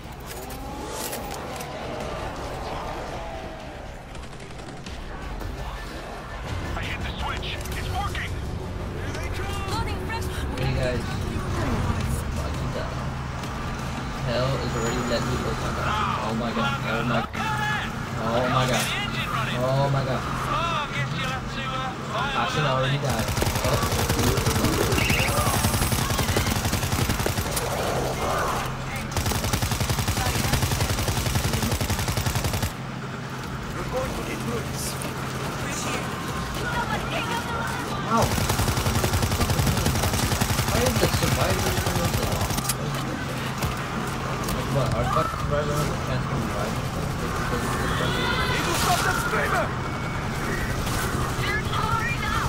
I hit the switch. It's working. Loading fresh. Hey guys. Fucking that. Hell is already letting me go. Oh my god. Oh my god. Oh my god. Oh my god. Oh, I guess you'll have to, Ashen already died. Oh. You're going to need goods. Ow. Why is the survivor why is it what? Our fucking driver has a chance to drive. Eagle, stop that screamer! They're powering up!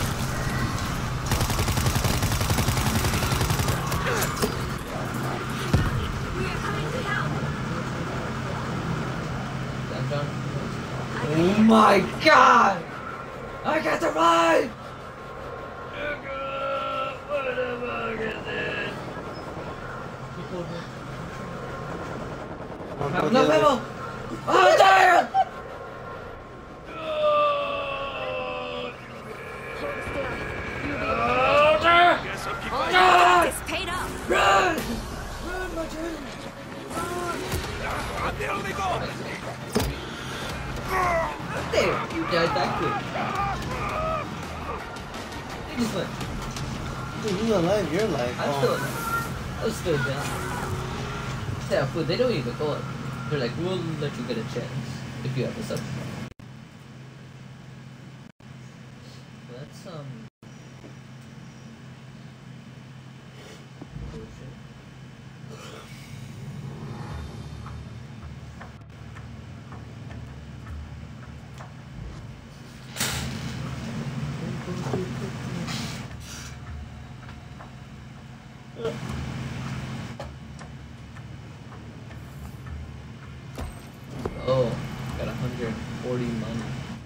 We are coming to help! Oh my god! I got to ride! What the fuck is this? I have enough ammo! I'm tired! Guess I'll keep Oh, my it's paid up. Run! Run, my child! I'm the only goal! There! You died that quick. You just went. Dude, he's alive, you're alive. I'm still alive. I'm still down. Yeah, food, they don't even go up. They're like, we'll let you get a chance if you have a substance. That's bullshit. Oh, got 140 money.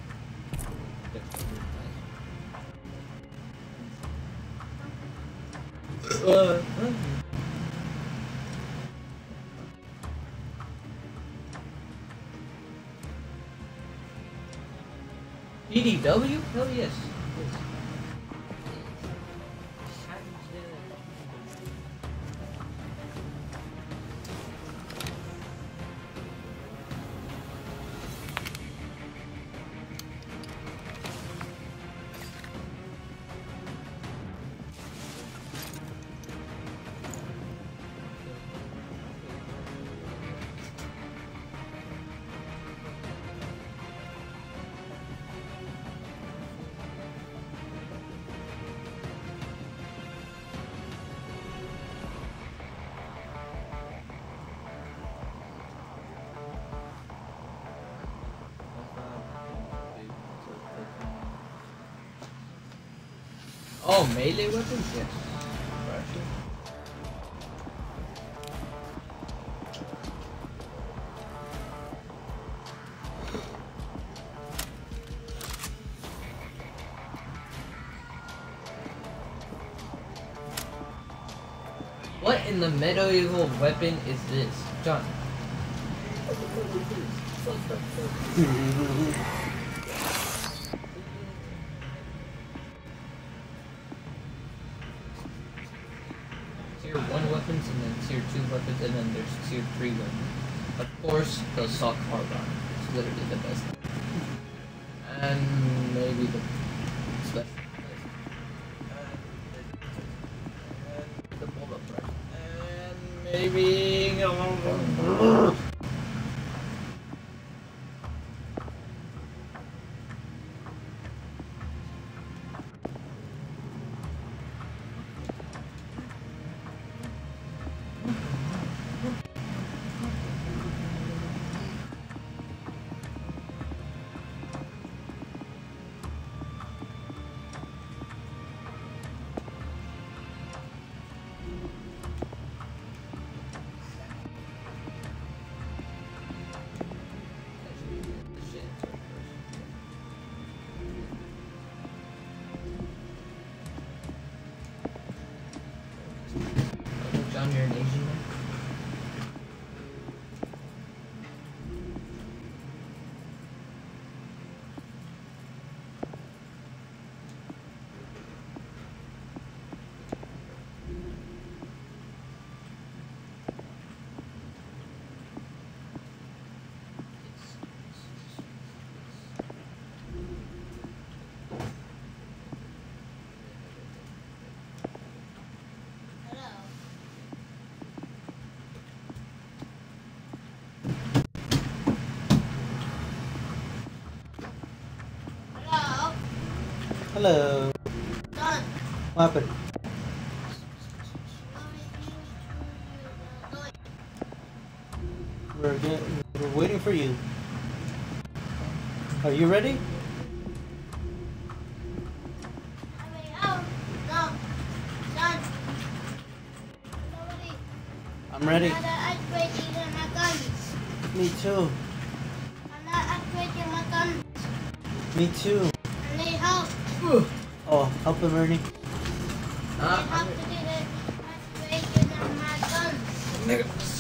EDW? Hell yes. Oh, melee weapons? Yes. What in the medieval weapon is this? John. Tier 1 weapons and then tier 2 weapons and then there's tier 3 weapons. Of course, the assault carbine. It's literally the best. And maybe the special. And the bullet rifle. And maybe... John, you're an Asian man? Hello. Done. What happened? We're waiting for you. Are you ready? I'm ready. I'm not upgrading my guns. Me too. I'm not upgrading my guns. Me too. I need help. Oh, help him, Ernie. I need help to do the upgrading my guns. Nigga.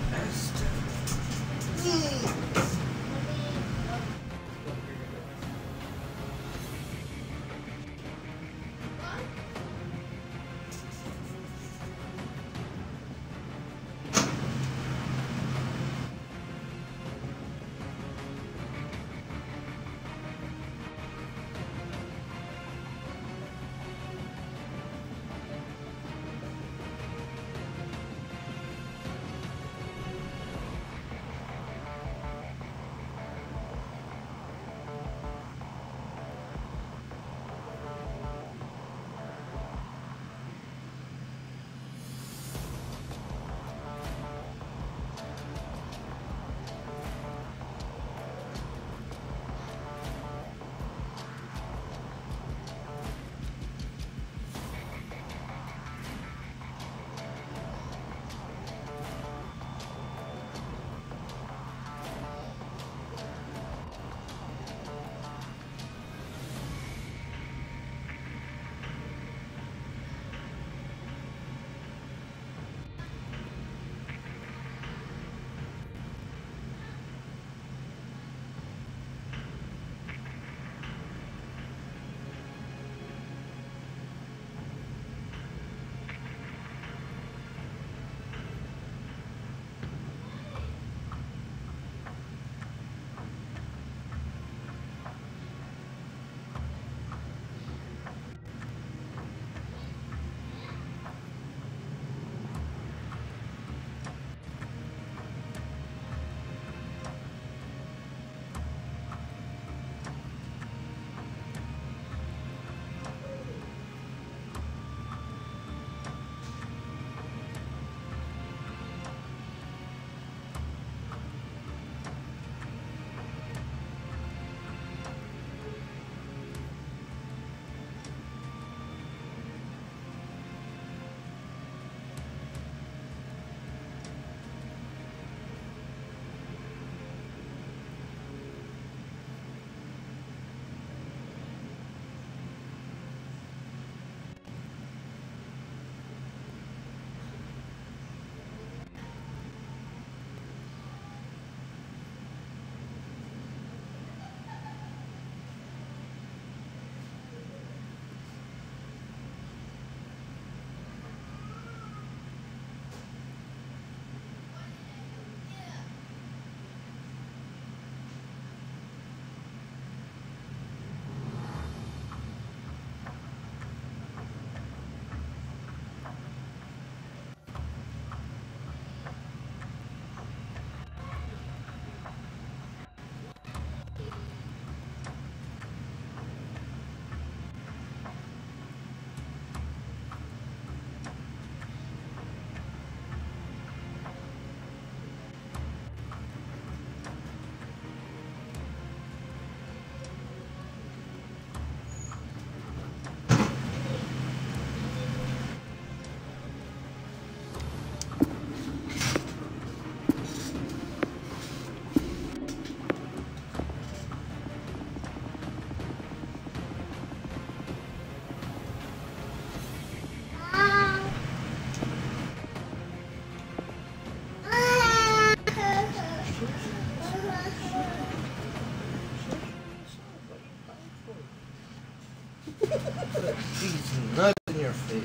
These nuts in your face.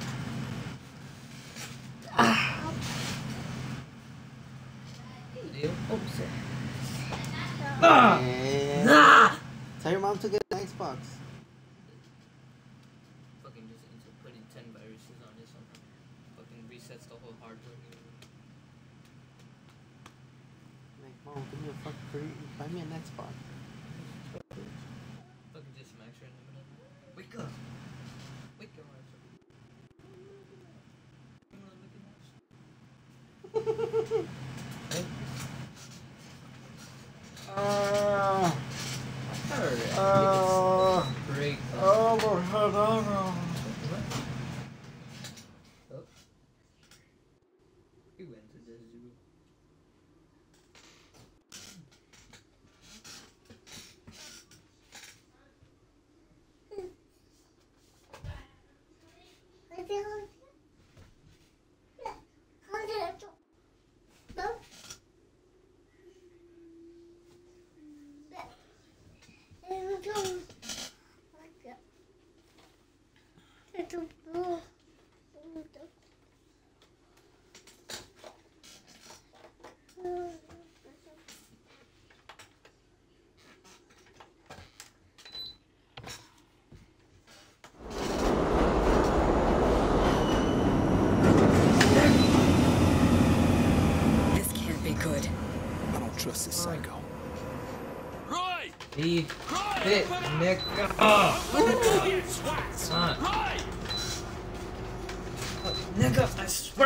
Tell your mom to get an Xbox. Fucking just ends up putting 10 viruses on it somehow. Fucking resets the whole hardware. Like, mom, give me a fucking free. Buy me an Xbox. Fucking just smacks her in the middle. Wake up! Wake your ass up. Hey? Eat it, nigga. Nigga, I swear.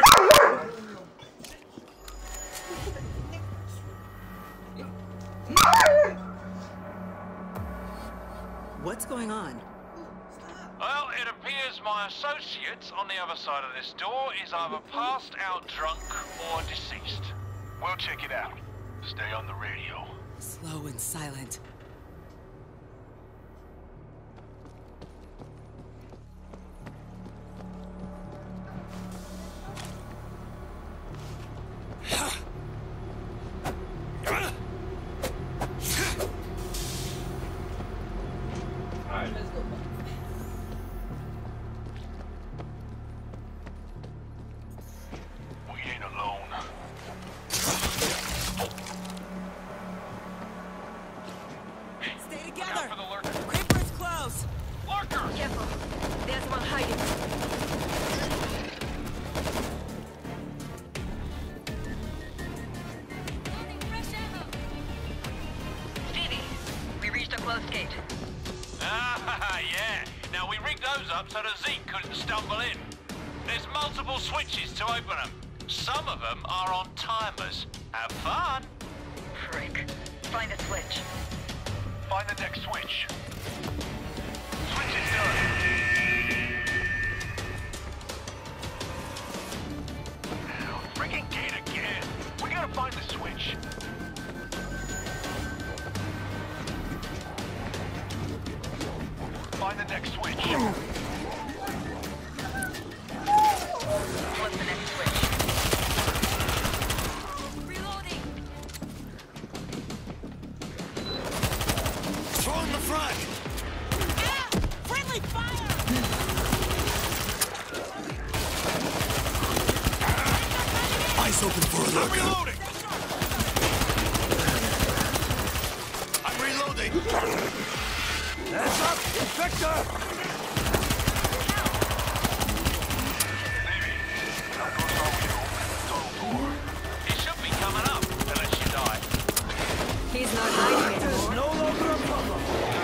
What's going on? Well, it appears my associate on the other side of this door is either passed out drunk or deceased. We'll check it out. Stay on the radio. Slow and silent. So that Zeke couldn't stumble in. There's multiple switches to open them. Some of them are on timers. Have fun. Frick. Find a switch. Find the next switch. Switch is done. Friggin' gate again. We gotta find the switch. Find the next switch. What's the next switch? Reloading! Throw in the front! Ah! Friendly fire! Eyes open for a look. I'm reloading! I'm reloading! Heads up! Infector! He's not hiding anymore. No longer a problem.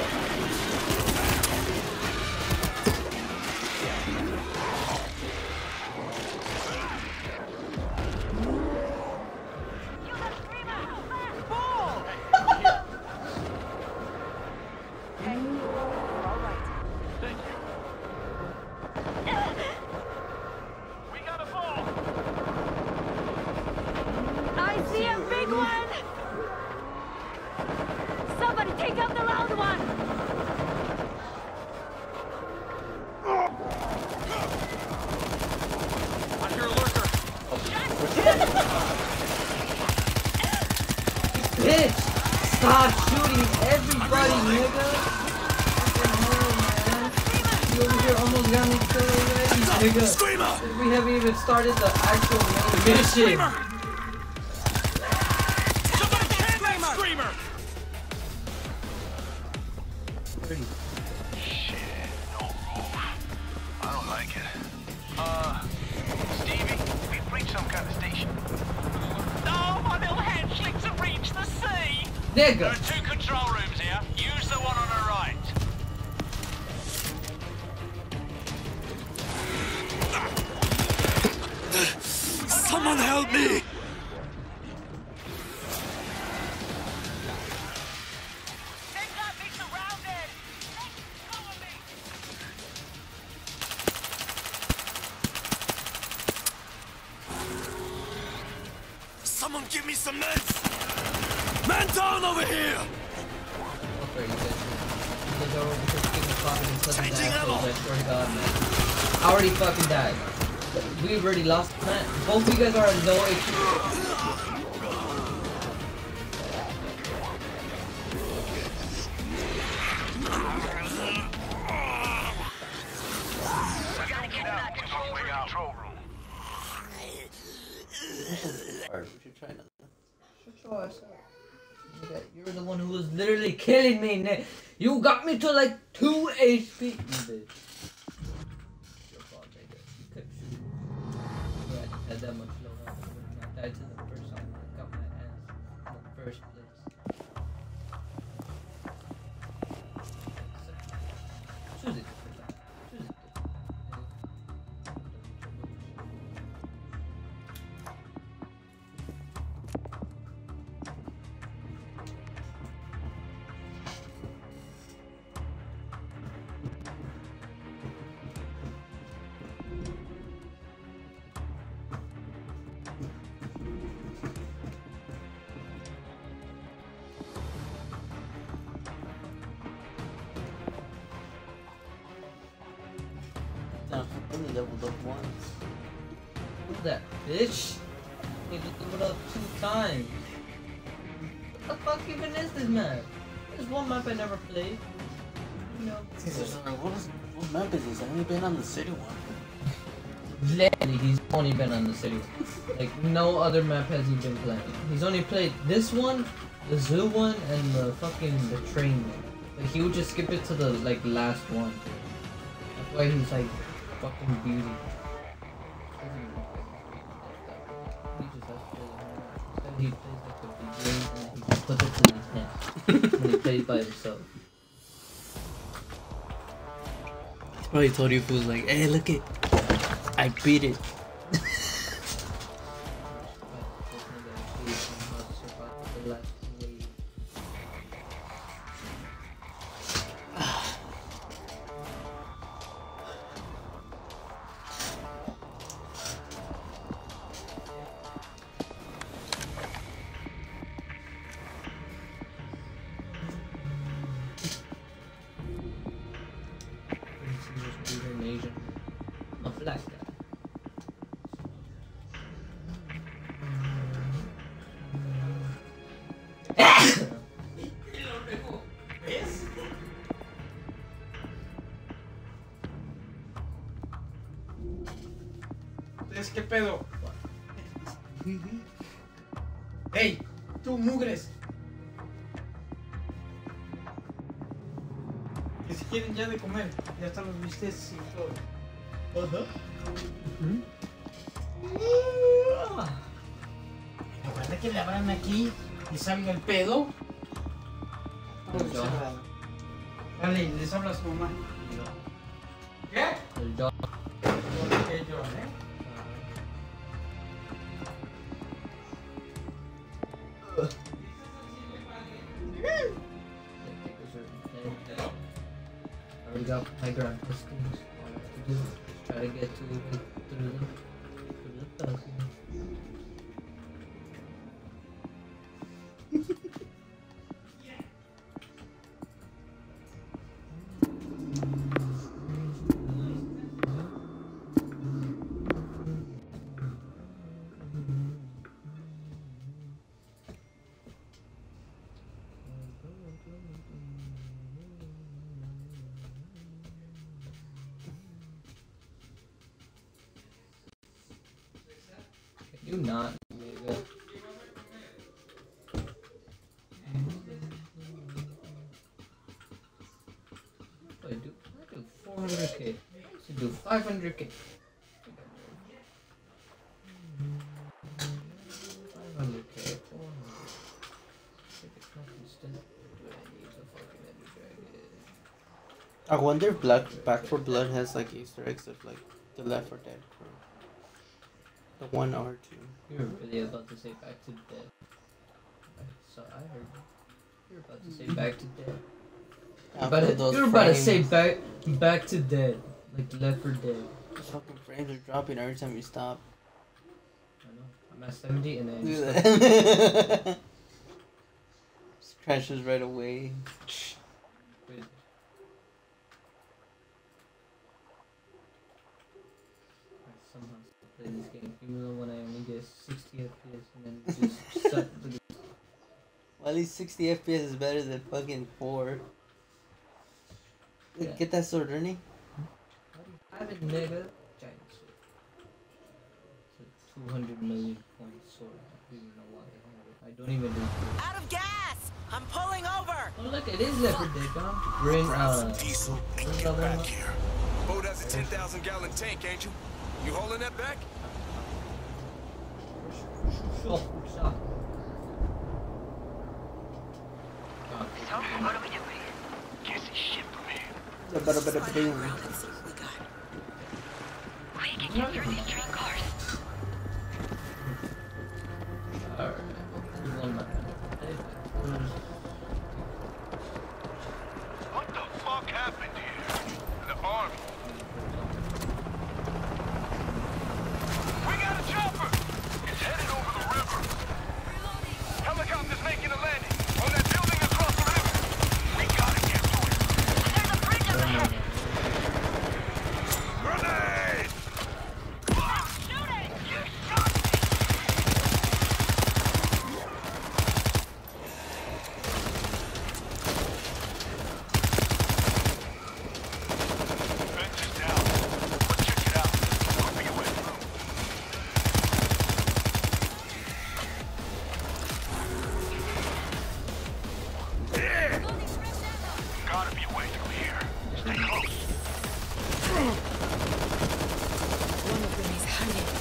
Bitch! Stop shooting everybody, nigga! You over here almost got me killed already, nigga! Screamer! We haven't even started the actual main mission! Screamer! Shit, no roof. I don't like it. Stevie, we've reached some kind of station. No, my little hatchlings have reached the sea! Nigga! There are 2 control rooms here. Use the one on the right. Someone help me! They've got me surrounded! Follow me! Someone give me some meds! Man down over here! Changing ammo! I swear to God, man. I already fucking died. We already lost the plant. Both of you guys are at low HP. You're the one who was literally killing me, Nick. You got me to like 2 HP. You bitch. Your fault, nigga. You couldn't shoot. I had that much lower. I would not died to the first time I got my ass in the first place. leveled up once. What's that, bitch? He leveled up 2 times. What the fuck even is this map? There's one map I never played. You know. What map is this? I only been on the city one. Lately, he's only been on the city one. Like, no other map has he been playing. He's only played this one, the zoo one, and the train one. Like, he would just skip it to the, like, last one. That's why he's, like, fucking beauty. He just has to play the hard. He plays, like, the big game, and he just puts it to his hand. When he plays by himself. Oh, he told you fools like, hey, look it. I beat it. ¿Qué pedo? ¡Ey! ¡Tú, mugres! Que si quieren ya de comer, ya están los bisteces y todo. Ajá. En lugar de que le abran aquí y salga el pedo. Dale, les habla a su mamá. ¿Qué? El John. ¿Qué John, I already got my grandpa's things. All I have to do is try to get to it through the puzzle. Do not, nigga. I do 400k. I should do 500k. 500k, 400. I wonder if Back 4 Blood has like Easter eggs of like the Left 4 Dead. The 1 or 2. You were really about to say Back to Dead. So I heard you were about to say Back to Dead. You were about to say back to Dead. Like Left 4 Dead. Those fucking frames are dropping every time you stop. I know. I'm at 70 and then it crashes right away. Crazy. Somehow play this game, even though when I only get 60 FPS and then just suck. Well, at least 60 FPS is better than fucking 4. Yeah. Get that sword, Ernie. I have it, nigga. Giant sword. It's a 200 million point sword. I don't even know why I have it. I don't even do it. Out of gas! I'm pulling over! Oh look, it is Left 4 Dead, Dom. We're in, diesel and get back here. Boat has a 10,000 gallon tank, ain't you? You hauling that back? Sure. So, what do we do? Can't see shit from here. We can get through these train cars. Alright. What the fuck happened here? The army. We got a chopper! It's headed over the river. Helicopter's making a landing on that building across the river. We gotta get to it. There's a bridge up ahead. Grenade!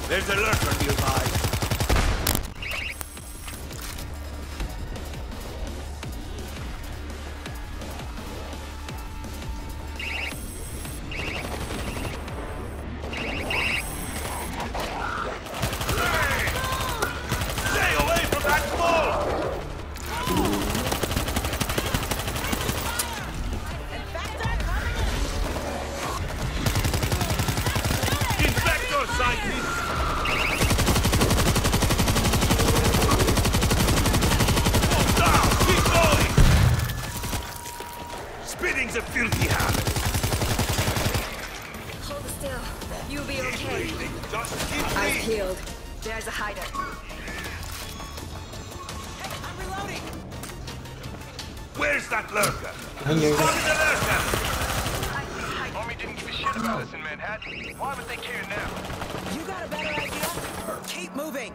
There's a lurker nearby. Stay away from that smoke! Infector scientist! Down! Keep going! Spitting's a filthy habit. Hold still. You'll be okay. Just keep Eyes breathing. peeled. There's a hider. I'm reloading. Where's that lurker? Hanging. Spotted the lurker! Army didn't give a shit about us in Manhattan. Why would they care now? You got a better idea? Keep moving.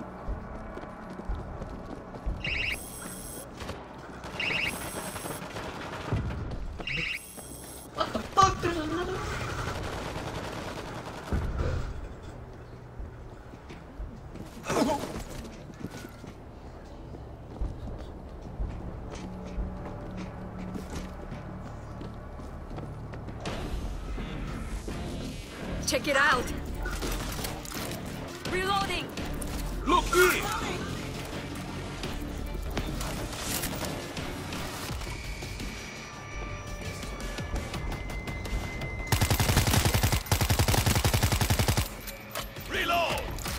What the fuck? There's another. Check it out. Reloading. Look here! Reload!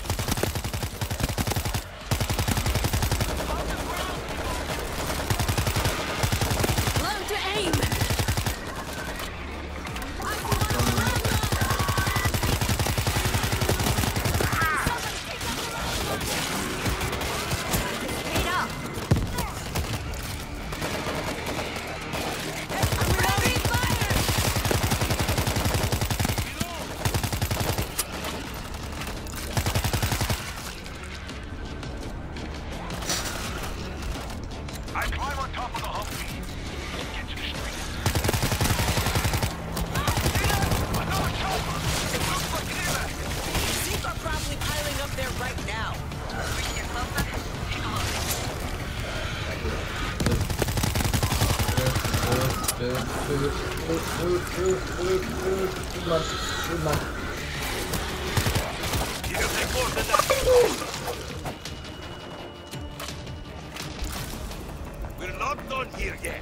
Learn to aim. Speed up. Ready, fire. I climb on top of the Humvee. Get to the street. Another chopper! It looks like Killer! Zeke are probably piling up there right now. We can get closer. Take a look. You'll take more than that. We're not done here yet.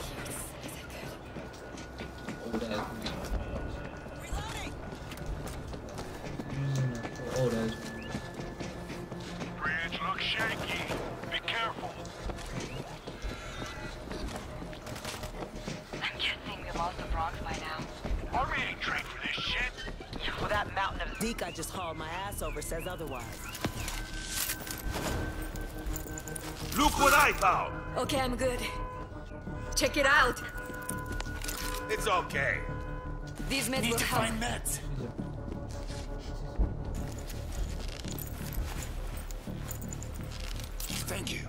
Oh, that's. Bridge looks shaky. Be careful. I'm guessing we lost the Bronx by now. Army ain't trained for this shit. Well, that mountain of Zeke I just hauled my ass over says otherwise. Look what I found. Okay, I'm good. Check it out. It's okay. These meds will help. meds. Thank you.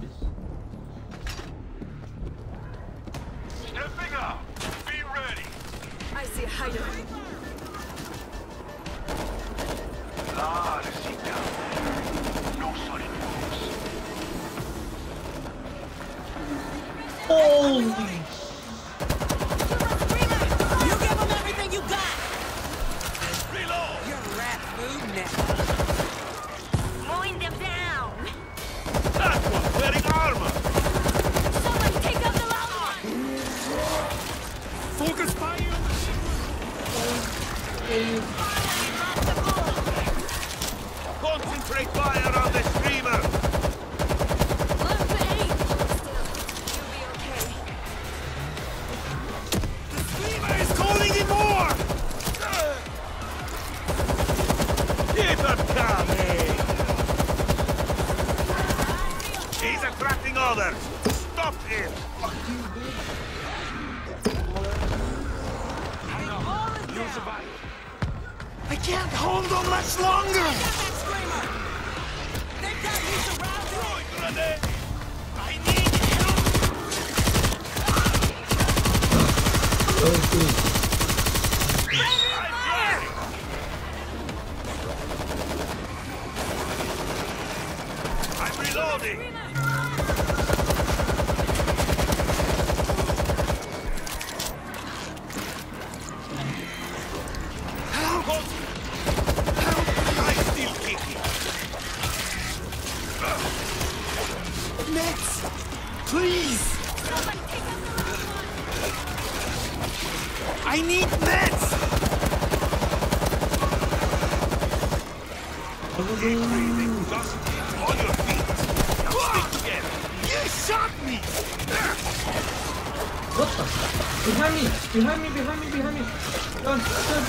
Stepping out. Be ready. I see a hider. Lot of seat down there. No sudden moves. Holy. You give them everything you got. Reload. You're rat food now. Mowing them down. That one's wearing armor. Someone take out the loud one. Focus fire on Concentrate fire on the streamer. Learn to aim. Still, you'll be okay. The streamer is calling in more. Keep him coming. He's attracting others. Stop him. Hang on. You'll survive. I can't hold on much longer. They've got you surrounded. I need help. Reloading! Help! I'm still kicking. Nets! Please! I need nets! Keep breathing. Just on your feet. Now stick together. You shot me! What the? Behind me! Behind me! Behind me! Behind me! Run!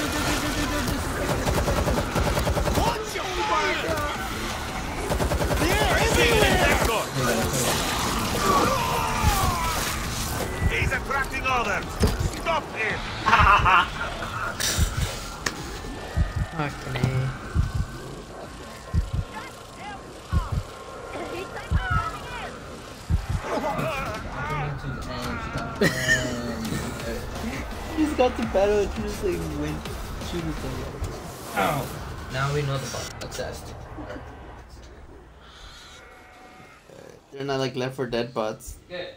Watch your fire! They're everywhere! He's attracting others. Stop him. Fucking A. He's got the battle and just like win. Shoot his thing. Oh. Now we know the bot exists. They're not like Left 4 Dead bots. Good.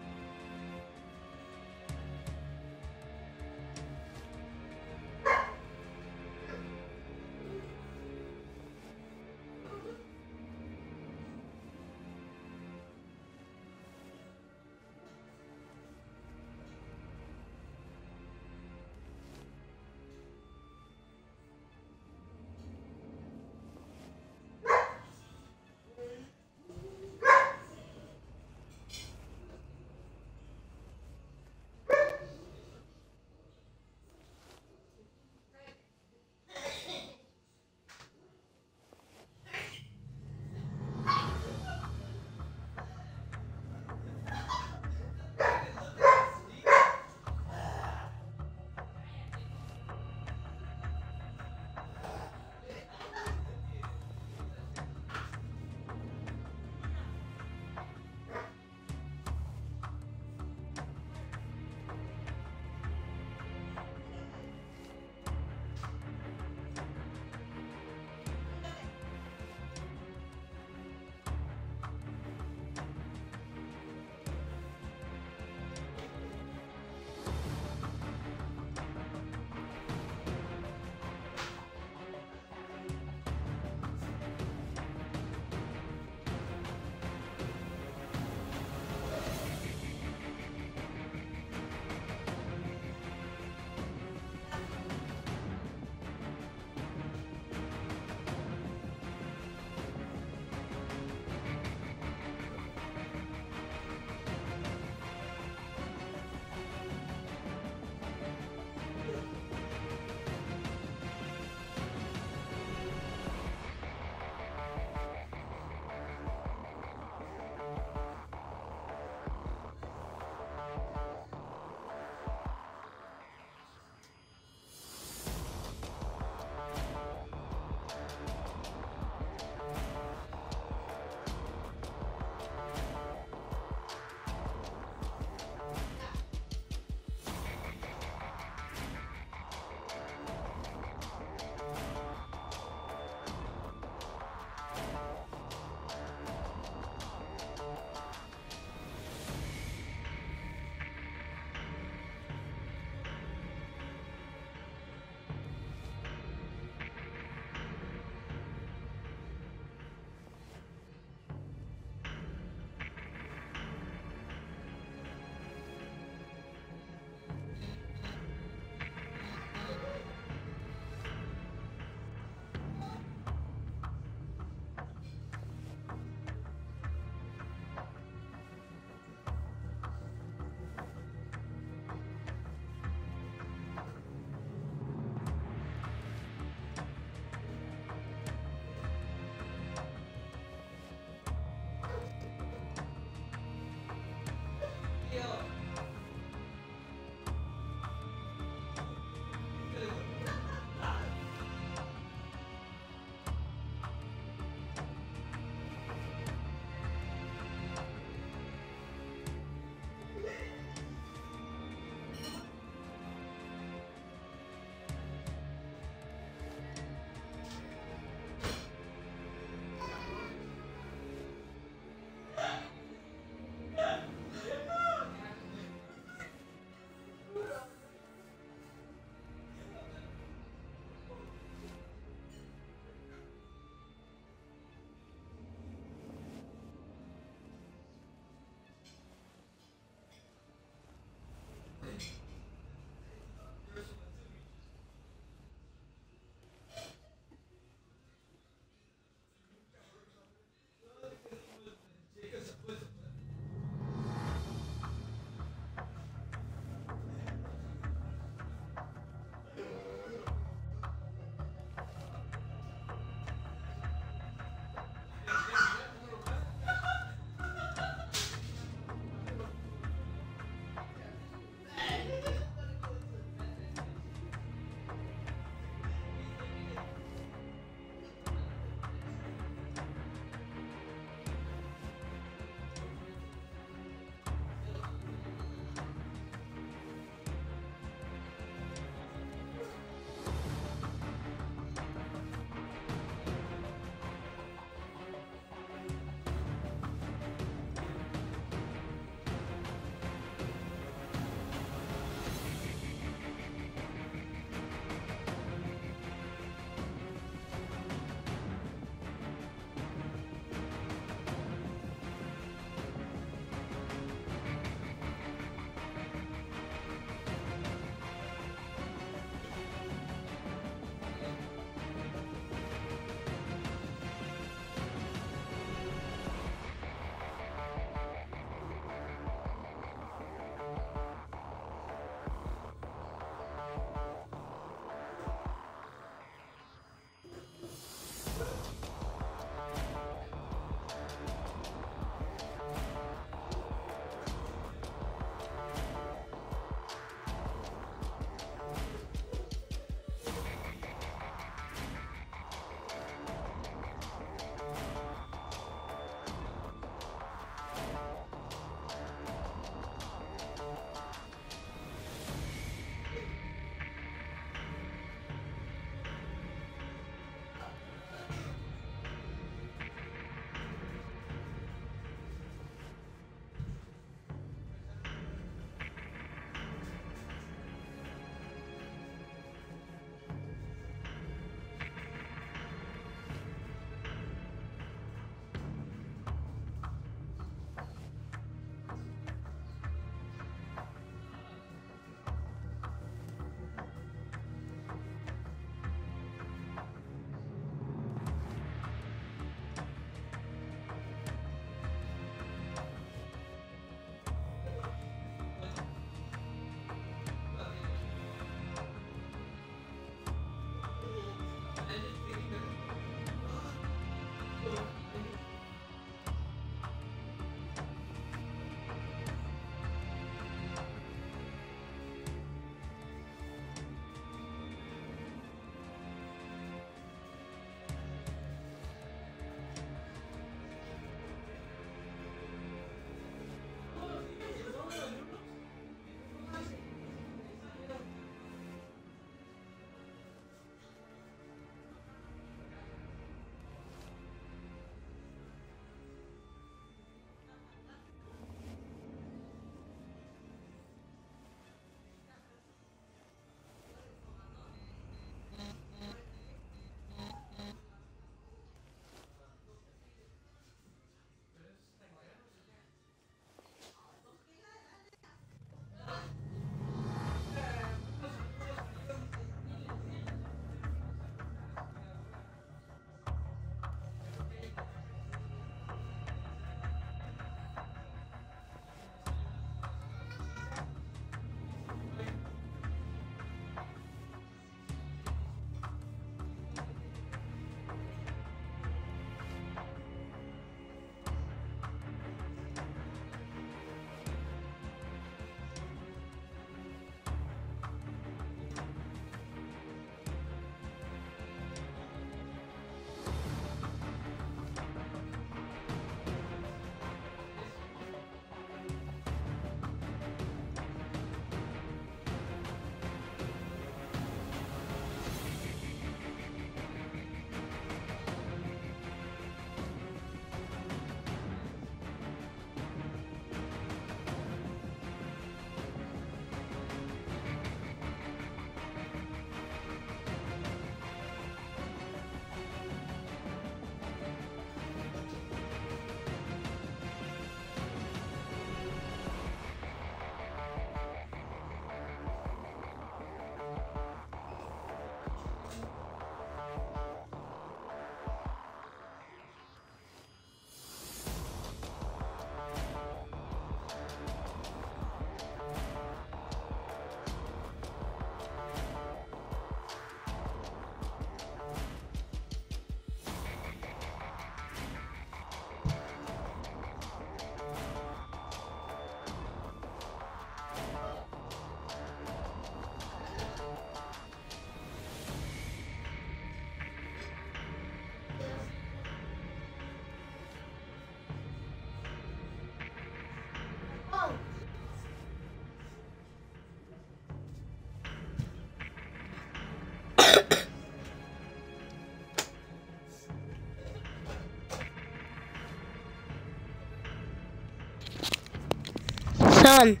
done.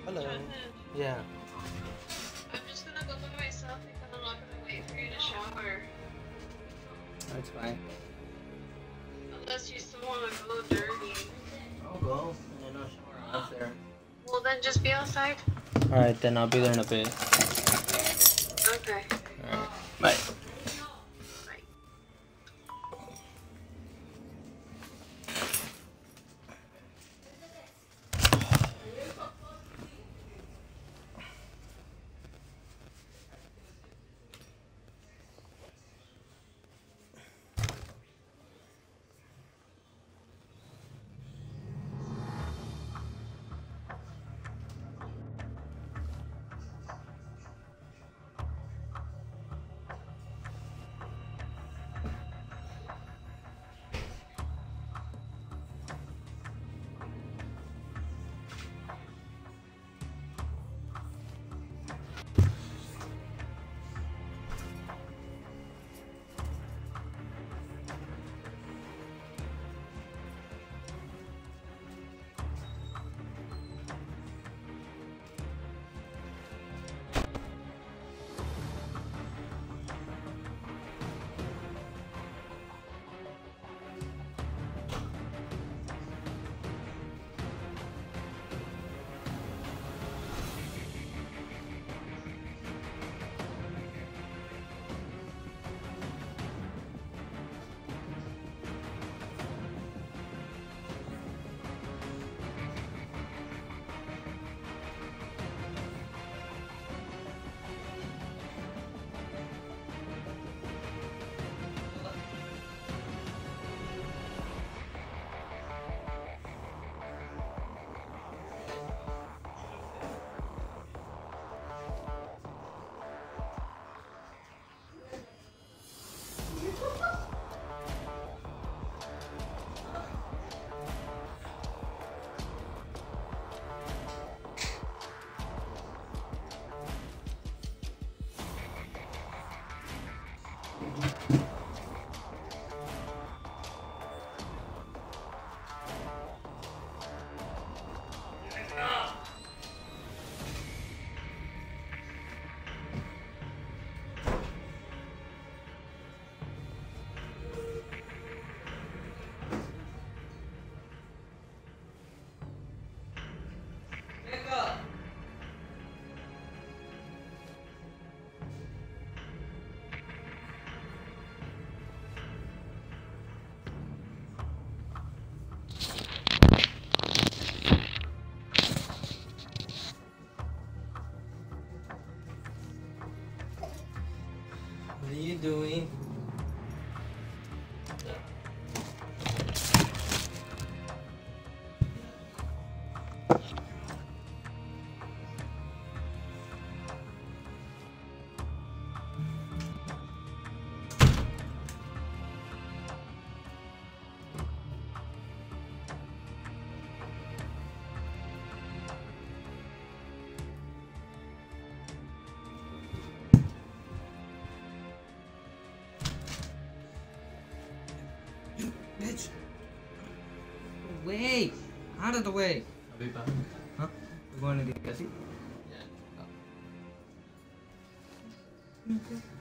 Hello. Yeah. I'm just gonna go by myself because I'm not gonna wait for you to shower. That's fine. Unless you still wanna go dirty. I'll go. And then I'll shower out there. Well then just be outside. Alright, then I'll be there in a bit. Okay. Alright. Bye. What are you doing? Bitch! Wait! Out of the way! I'll be back. Huh? We're going to get Cassie? Yeah. Okay.